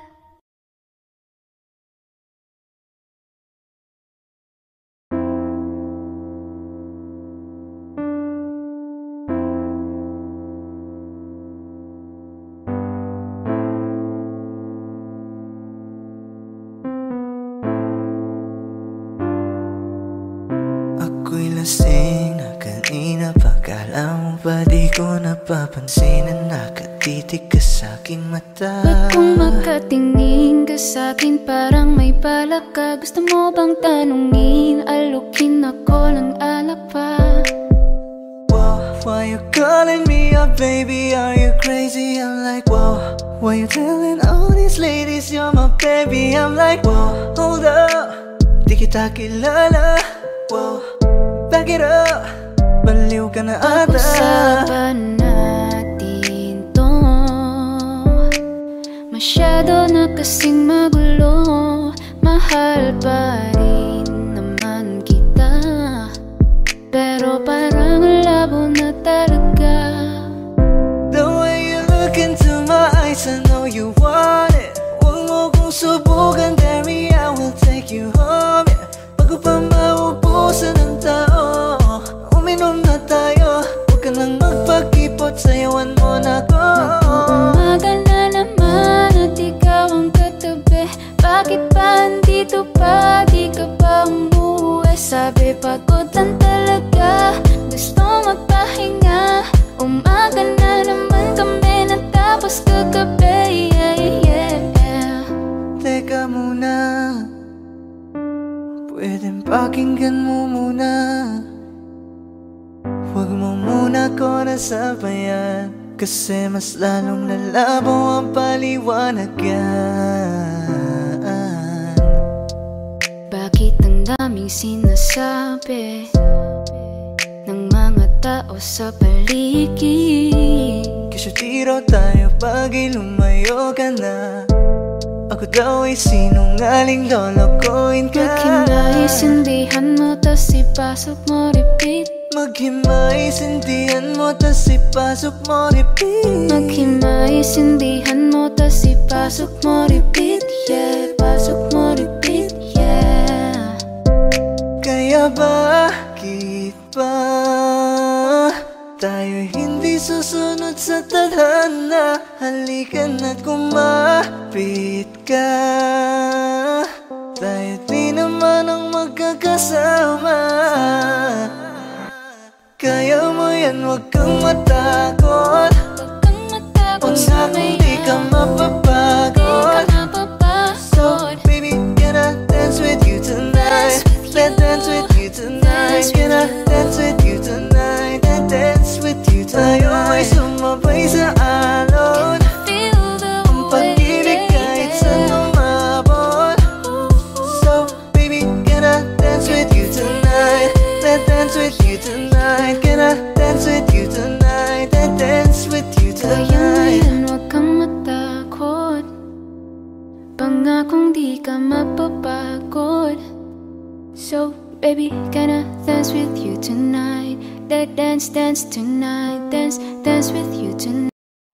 Ako'y lasing na kanina pa. Kala mo ba di ko napapansin na nakatitig ka sa'king mata? Ba't kung makatingin ka sa'kin parang may balak ka? Gusto mo bang tanungin? Alukin ako ng alak pa. Whoa, why you calling me up, baby? Are you crazy? I'm like, whoa. Why you telling all these ladies you're my baby? I'm like, whoa, hold up. Di kita kilala. Whoa, back it up. Baliw ka na ata. Pag-usapan natin to. Masyado na kasing magulo. Mahal pa rin naman kita. Pero parang labo na talaga. The way you look into my eyes, I know you want it. Huwag mo kong subukan, dare me, I will take you home, yeah. Bago pa maubusan ng tao, uminom na tayo. Huwag ka nang magpakipot, sayawan mo na ko. Umaga na naman at ikaw ang katabi. Bakit ba andito pa? Di ka ba umuwi? Sabi pagod lang talaga, gusto magpahinga. Umaga na naman kami natapos kagabi, yeah. Teka muna, pwedeng pakinggan mo muna. Huwag mo muna ko nasabayan, kasi mas lalong lalabo ang paliwanagan. Bakit ang daming sinasabi ng mga tao sa paligid? Kasi tiro tayo pag lumayo ka na. Ako daw ay sinungaling, lolokohin ka. Maghimay-sindihan mo, tas ipasok mo, repeat. Maghimay-sindihan mo, tas ipasok mo, repeat. Maghimay-sindihan mo, tas ipasok mo, repeat. Yeah, pasok mo, repeat, yeah. Kaya bakit ba tayo hindi susunod sa tadhana? Halika na't kumapit ka. Tayo di naman ang magkakasama. Kaya mo yan, huwag kang matakot. Pangako di ka mapapagod. So baby, can I dance with you tonight? Let's dance with you tonight. Can I dance with with you tonight? Can I dance with you tonight? And dance with you tonight? Ngayon wag kang matakot, pangakong di ka mapapagod. So baby, can I dance with you tonight? Dance, dance tonight. Dance, dance with you tonight.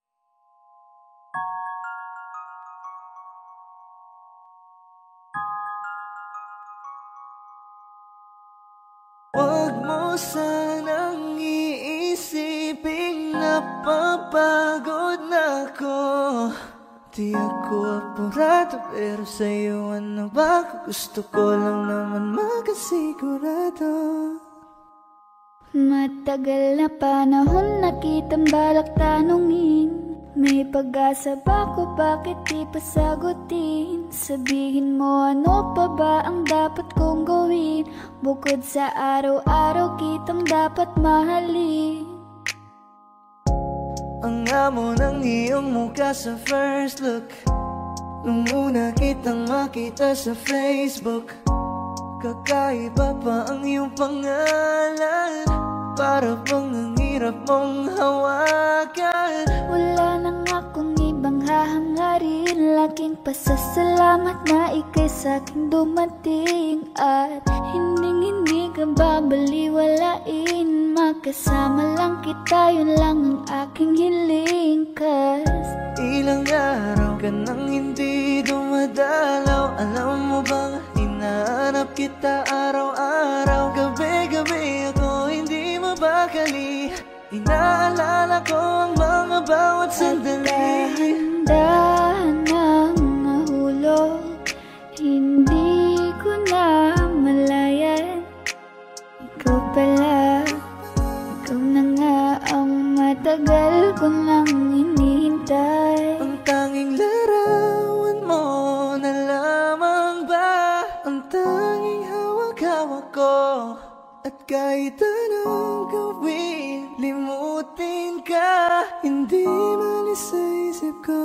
Huwag mo sanang iisiping napapagod na ako. Di ako apurado, pero sa'yo ano ba? Gusto ko lang naman makasigurado. Matagal na panahon na kitang balak tanungin, may pag-asa ba ko, bakit di pa sagutin? Sabihin mo ano pa ba ang dapat kong gawin, bukod sa araw-araw kitang dapat mahalin. Ang amo ng iyong mukha sa first look, nung una kitang makita sa Facebook. Kakaiba pa ang iyong pangalan, para bang ang hirap mong hawakan. Wala nang akong ibang hahangarin, laking pasasalamat na ika'y sa'king dumating. At hindi ka babaliwalain, makasama lang kita, yun lang ang aking hiling. Cause ilang araw ka nang hindi dumadalaw, alam mo bang hinahanap kita araw-araw. Gabi-gabi ako hindi mabakali, inaalala ko ang mga bawat sandali. dahan-dahan ang nahulog, hindi ko na malayan. Ikaw pala, ikaw na nga ang matagal ko nang hinihintay. Ang tanging larawan mo na lamang ba ang tanging hawak-hawak ko. At kahit anong gawin, limutin ka, hindi malis sa isip ko.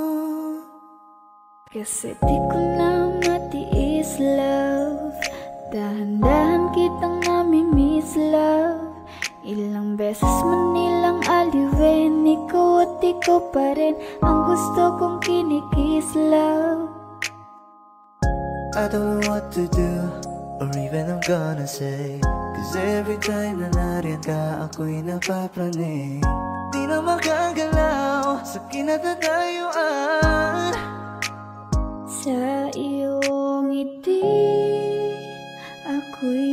Kasi di ko na matiis, love, dahan-dahan kitang nami-miss, love. Ilang beses man nilang aliwin, ikaw at ikaw pa rin ang gusto kong kinikis, love. I don't know what to do, or even I'm gonna say, cause every time na nariyan ka, ako'y napapraning. Di na makagalaw sa kinatatayuan. Sa iyong ngiti, ako'y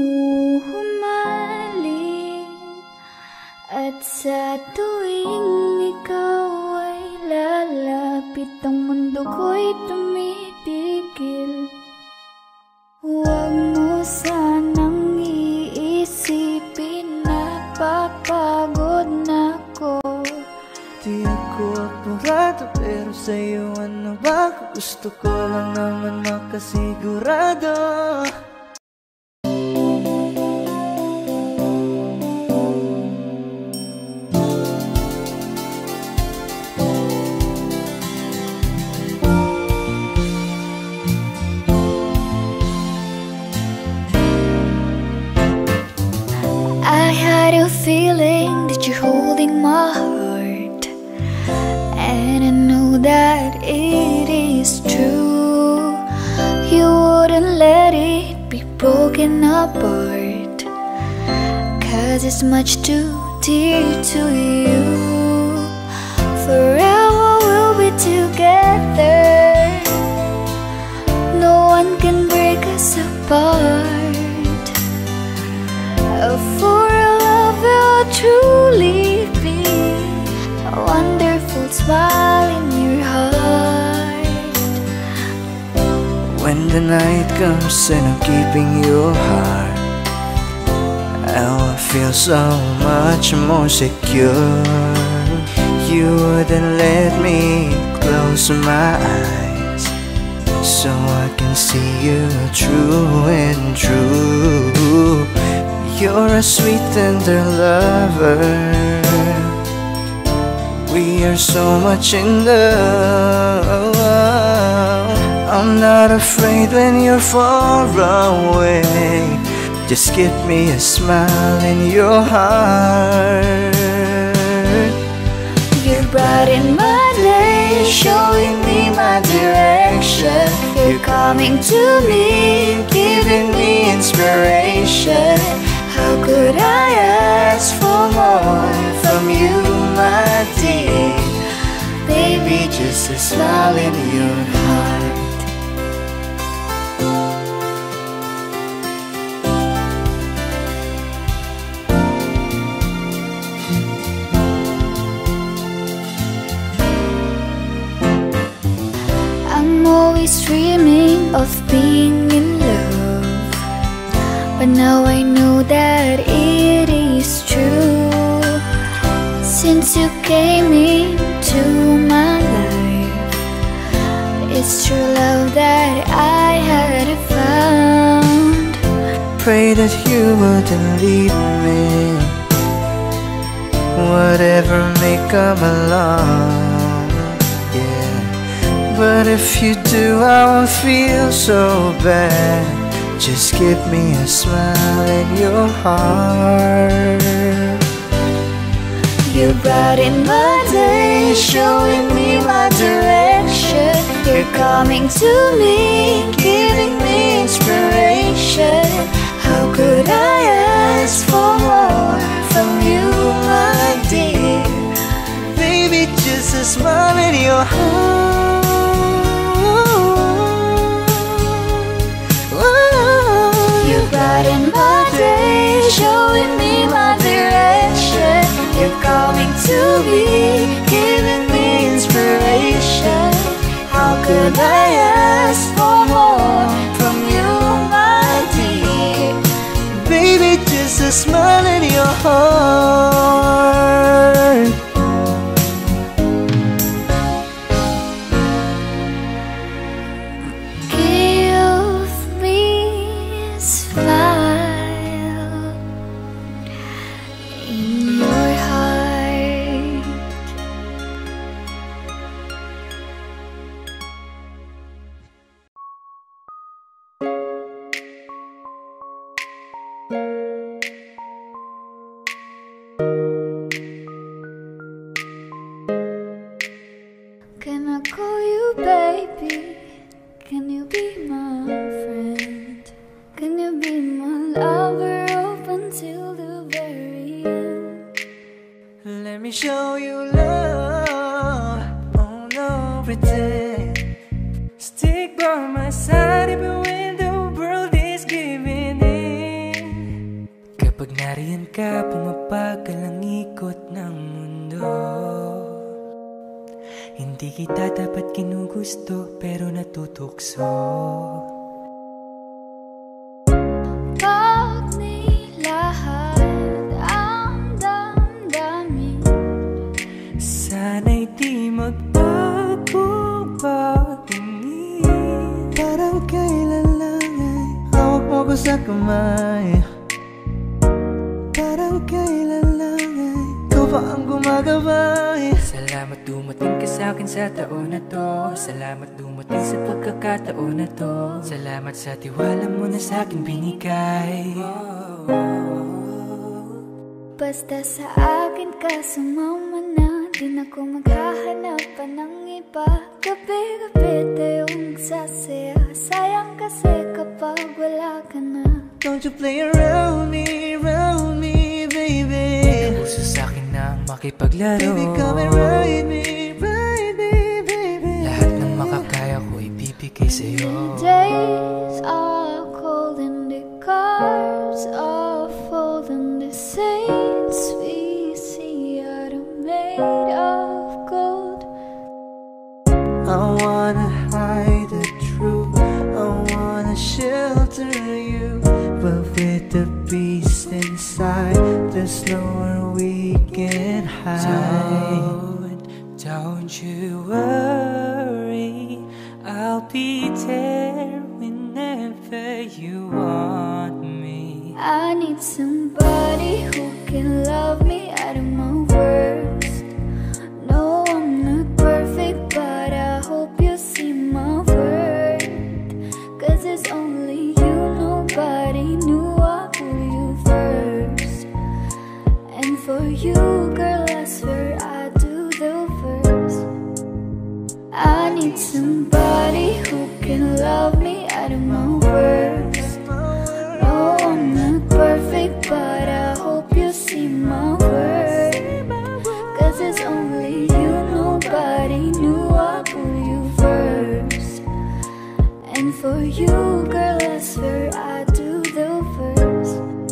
nahuhumaling. At sa tuwing ikaw ay lalapit, ang mundo ko'y tumitigil. Huwag mo sanang iisipin na papagod na ako. Di ako apurado, pero sa'yo ano ba? Gusto ko lang naman makasigurado. I had a feeling that you're holding my heart, and I know that it is true. You wouldn't let it be broken apart, cause it's much too dear to you. Forever we'll be together, no one can break us apart. For a love will truly be a wonderful smile in your heart. When the night comes and I'm keeping your heart, I feel so much more secure. You wouldn't let me close my eyes, so I can see you true and true. You're a sweet tender lover, we are so much in love. I'm not afraid when you're far away, Just give me a smile in your heart. You brighten my day, showing me my direction. You're coming to me, giving me inspiration. How could I ask for more from you, my dear? Baby, just a smile in your heart. I'm always dreaming of being in love, but now I know that it is true. Since you came into my life, it's true love that I had found. Pray that you wouldn't leave me, whatever may come along, yeah. But if you do, I won't feel so bad. Just give me a smile in your heart. You brighten my day, showing me my direction. You're coming to me, giving me inspiration. How could I ask for more from you, my dear? Baby, just a smile in your heart. You brighten my day, showing me my direction. You're coming to me, giving me inspiration. How could I ask for more from you, my dear? Baby, just a smile in your heart. Give me a smile in your heart. Can I call you baby? Can you be my friend? Can you be my lover up until the very end? Let me show you love. Oh no, pretend. Stick by my side even when the world is giving in. Kapag nariyan ka, pumapagal ang ikot ng mundo. Hindi kita dapat kinugusto, pero natutukso. Pag nilahad ang damdamin, Sana'y di magbago patingin. Parang kailan lang ay hawak mo ko sa kamay. Parang kailan lang ay ikaw pa ang gumagabay. Salamat dumating ka sa'kin sa taon na to. Salamat dumating sa pagkakataon na to. Salamat sa tiwala mo na sa'kin binigay. basta sa akin ka sumama na. Di na ko maghahanap pa ng iba. Gabi-gabi tayong sasaya. Sayang kasi kapag wala ka na. Don't you play around me, baby. Puso sa'kin na makipaglaro. Baby, come and ride me, baby. Lahat ng makakaya ko ibibigay sa'yo. Days are cold and the cars are full and the saints we see are made of gold. I wanna hide the truth, I wanna shelter you, but with the beast inside, there's nowhere we can hide. Don't you worry, I'll be there whenever you want me. I need somebody who can love me at my worst. No, I'm not perfect, but I hope you see my worth. 'Cause it's only you, nobody knew I would. you, girl, I swear I do the first. I need somebody who can love me out of my worst. No, I'm not perfect, but I hope you see my worth. Cause it's only you, nobody knew I put you first. And for you, girl, I swear I do the first.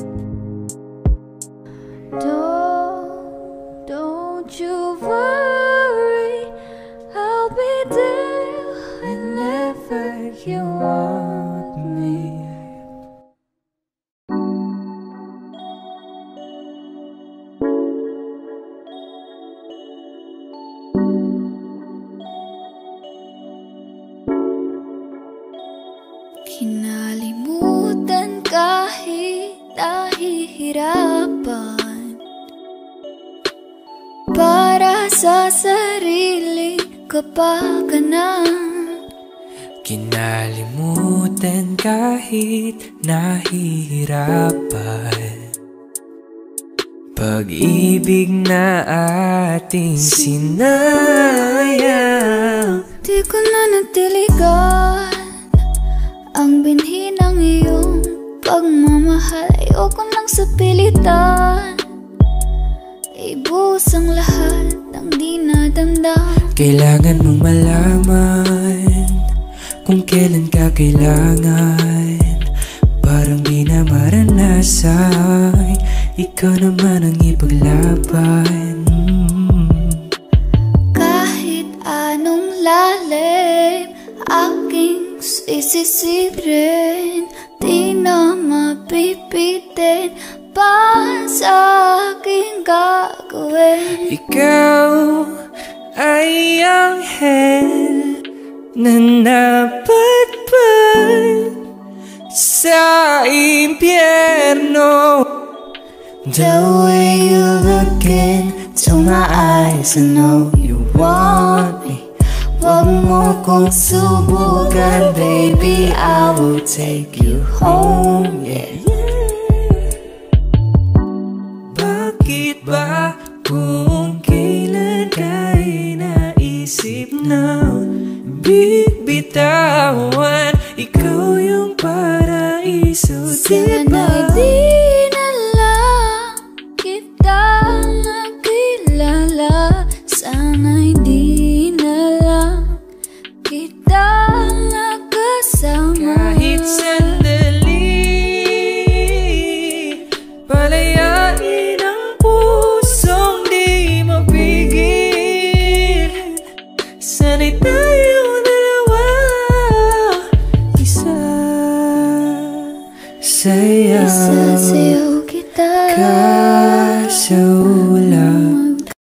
Don't you worry, I'll be there whenever you want me. Kinalimutan kahit nahihirapan, para sa sarili kapakanan. Kinalimutan kahit nahihirapan, pag-ibig na ating sinayang. Di ko na natiligan ang binhi ng iyong pagmamahal. Ayoko nang sa pilitan ibuhos ang lahat ng di nadamdam. Kailangan mong malaman kung kailan ka kailangan. Parang di na maranasan, ikaw naman ang ipaglaban. Kahit anong lalim aking sisisirin, di na mapipitin pa sa aking gagawin. Ikaw ay anghel na napadpad sa impyerno. The way you look into my eyes, I know you want me. Huwag mo kong subukan, baby, I will take you home, yeah. Bakit ba kung kailan ka'y naisip na bibitawan? Ikaw yung paraiso, diba? Sana'y di na lang kita nakilala. Sana'y di na lang kita nakasama. Kahit sandali, palayain ang pusong di mapigil. Sana'y tayong dalawa, isa Isasayaw kita sa ulap.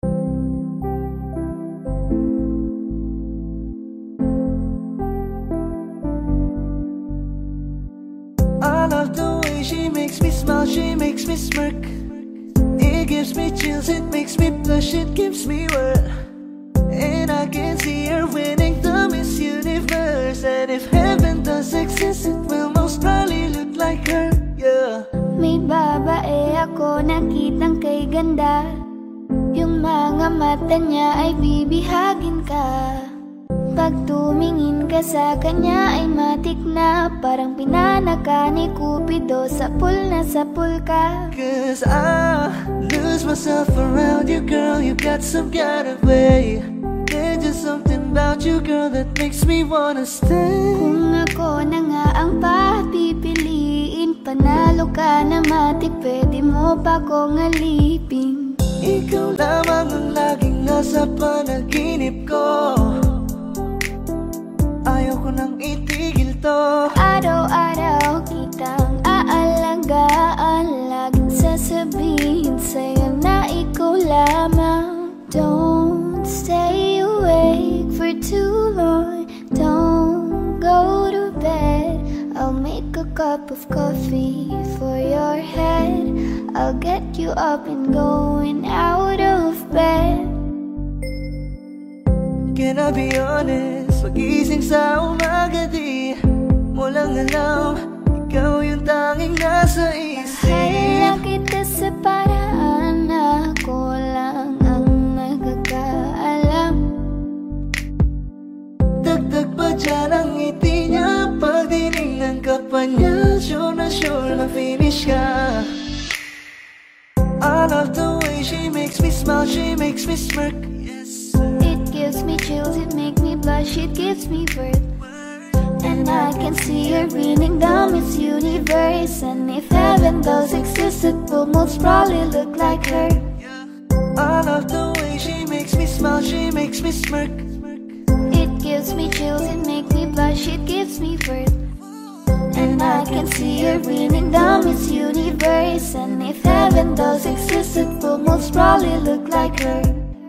I love the way she makes me smile, she makes me smirk. It gives me chills, it makes me blush, it gives me work. And I can see her winning the Miss Universe. And if heaven does exist, it will most probably look like her, yeah. May babae ako nakitang kay ganda. Yung mga mata niya ay bibihagin ka. Pag tumingin ka sa kanya ay matik na. Parang pinanaka ni Cupido, sapul na sapul ka. Cause I lose myself around you, girl. You got some kind of way. There's just something about you, girl, that makes me wanna stay. Kung ako na nga ang papipiliin, panalo ka na matik, pwede mo pa kong alipin. Ikaw lamang ang laging nasa panaginip ko. Ayaw ko nang itigil to. Araw-araw kitang aalagaan, laging sasabihin sa'yo na ikaw lamang. Don't stay awake for too long, don't go to bed. I'll make a cup of coffee for your head. I'll get you up and going out of bed. Can I be honest? Pagising sa umaga di mo lang alam, ikaw yung tanging nasa isip. Mahal kita sa paraan ako smile, she makes me smirk. It gives me chills, it makes me blush, it gives me birth. And I can see her raining down Miss Universe. And if heaven does exist, it will most probably look like her. I love the way she makes me smile, she makes me smirk. It gives me chills, it makes me blush, it gives me birth. And I can see her raining down Miss Universe. And if heaven does exist, it will most probably look like her.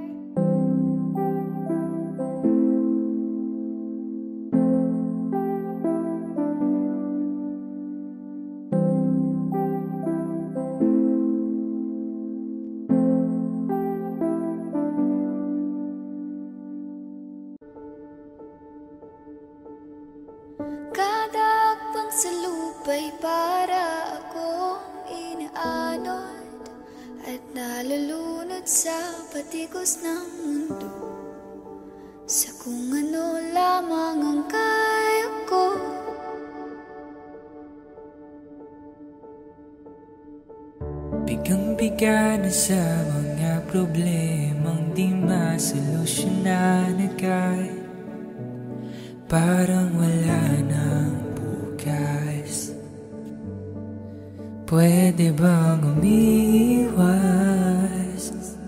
Sa lupa'y para akong inaanod at nalulunod sa patikos ng mundo, sa kung ano lamang ang kaya ko. Bigang-biga na sa mga problemang di masolusyonan agad, parang wala nang bukas. Pwede bang umiwas?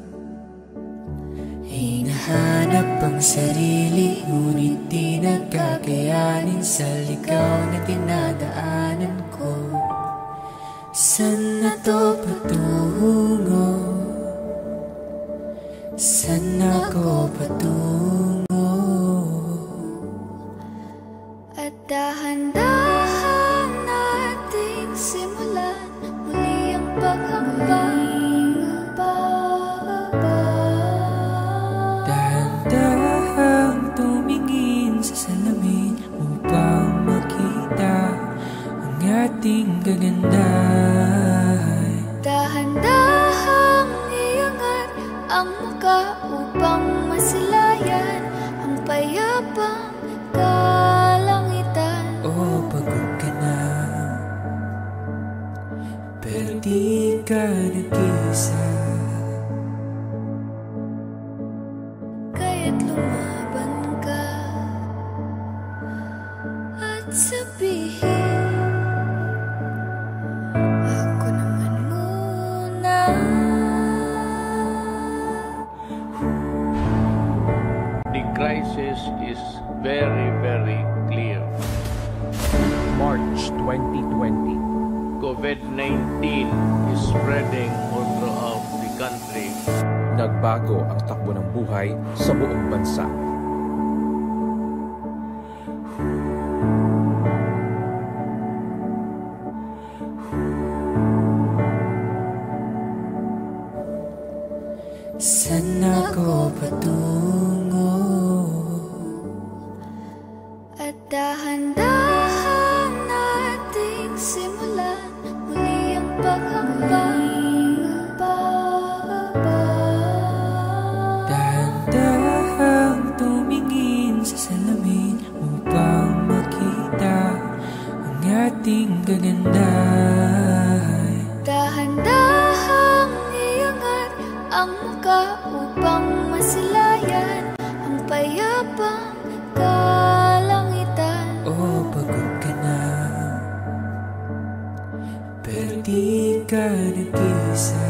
Hinahanap ang sarili, ngunit di nagkakayanin sa ligaw na dinadaanan ko. Saan na to patungo? Saan ako patungo? At dahan-dahan nating simulan muli ang paghambang pababa. Dahan-dahang tumingin sa salamin upang makita ang ating kagandahan. Dahan-dahang iangat ang muka upang masilayan ang payapang kalangitan. Oh, pagod ka na, pero di ka nag-isa. Kaya't lumaban ka at sabihin, ako naman muna. The crisis is very, very clear. March 2020. COVID-19 is spreading all throughout the country. Nagbago ang takbo ng buhay sa buong bansa. Saan ako patungo? At dahan-dahan nating simulan muli ang paghambang pababa. Dahan-dahang tumingin sa salamin upang makita ang ating kagandahan. Dahan-dahang iangat ang muka upang masilayan ang payapang kalangitan. Oh, pagod ka na, pero di ka nag-isa.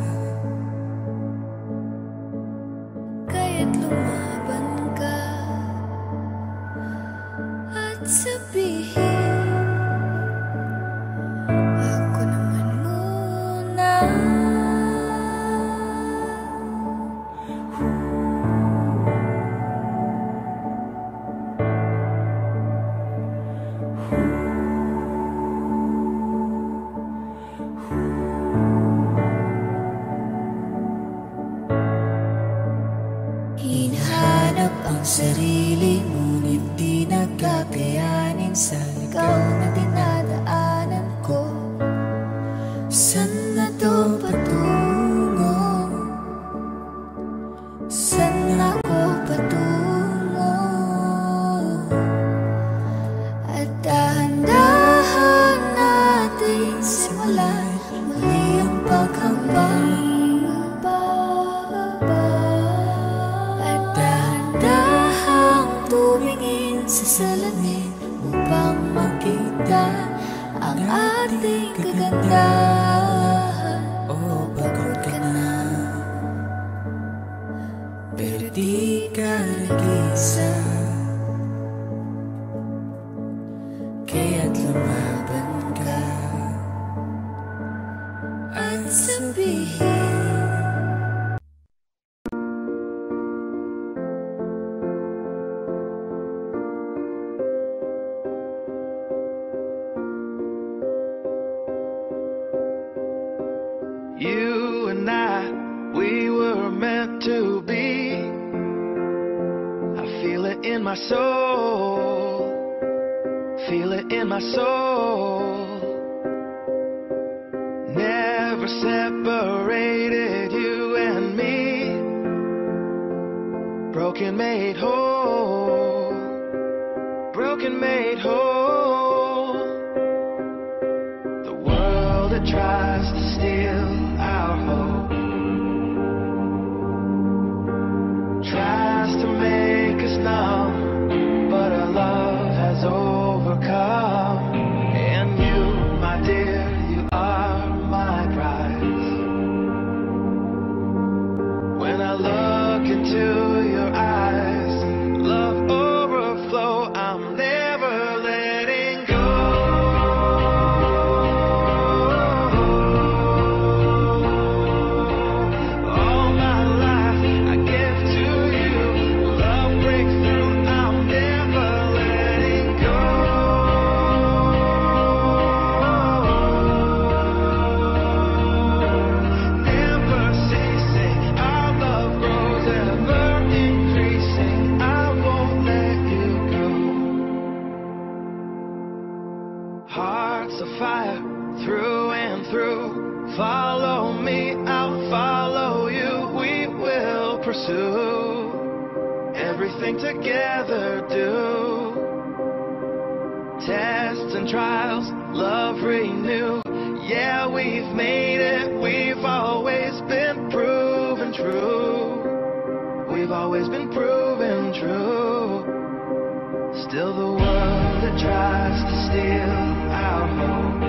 Kaya't lumaban ka at sabihin, ako naman muna. Hinahanap ang sarili, ngunit di nagkakayanin sa ligaw na dinadaanan ko. Saan na to patungo? Saan ako patungo? At dahan-dahan nating simulan muli ang paghambang pababa. dahan-dahan. Oh, pagod ka na, pero di ka nag-isa. Kaya't lumaban ka at sabihin you and I, we were meant to be. I feel it in my soul, feel it in my soul. Never separated, you and me. Broken made whole, broken made whole. The world that tries to steal our hope tries to make us numb, but our love has overcome. And you, my dear, you are my prize. When I look into your eyes, love overflow, I'm never letting go. All my life I give to you. Love breakthrough, I'm never letting go. Never ceasing, our love grows ever increasing. I won't let you go. Hearts of fire through and through. Follow me, I'll follow you. We will pursue everything together. Do tests and trials, love renew. Yeah, we've made it. We've always been proven true. We've always been proven true. Still the world that tries to steal our hope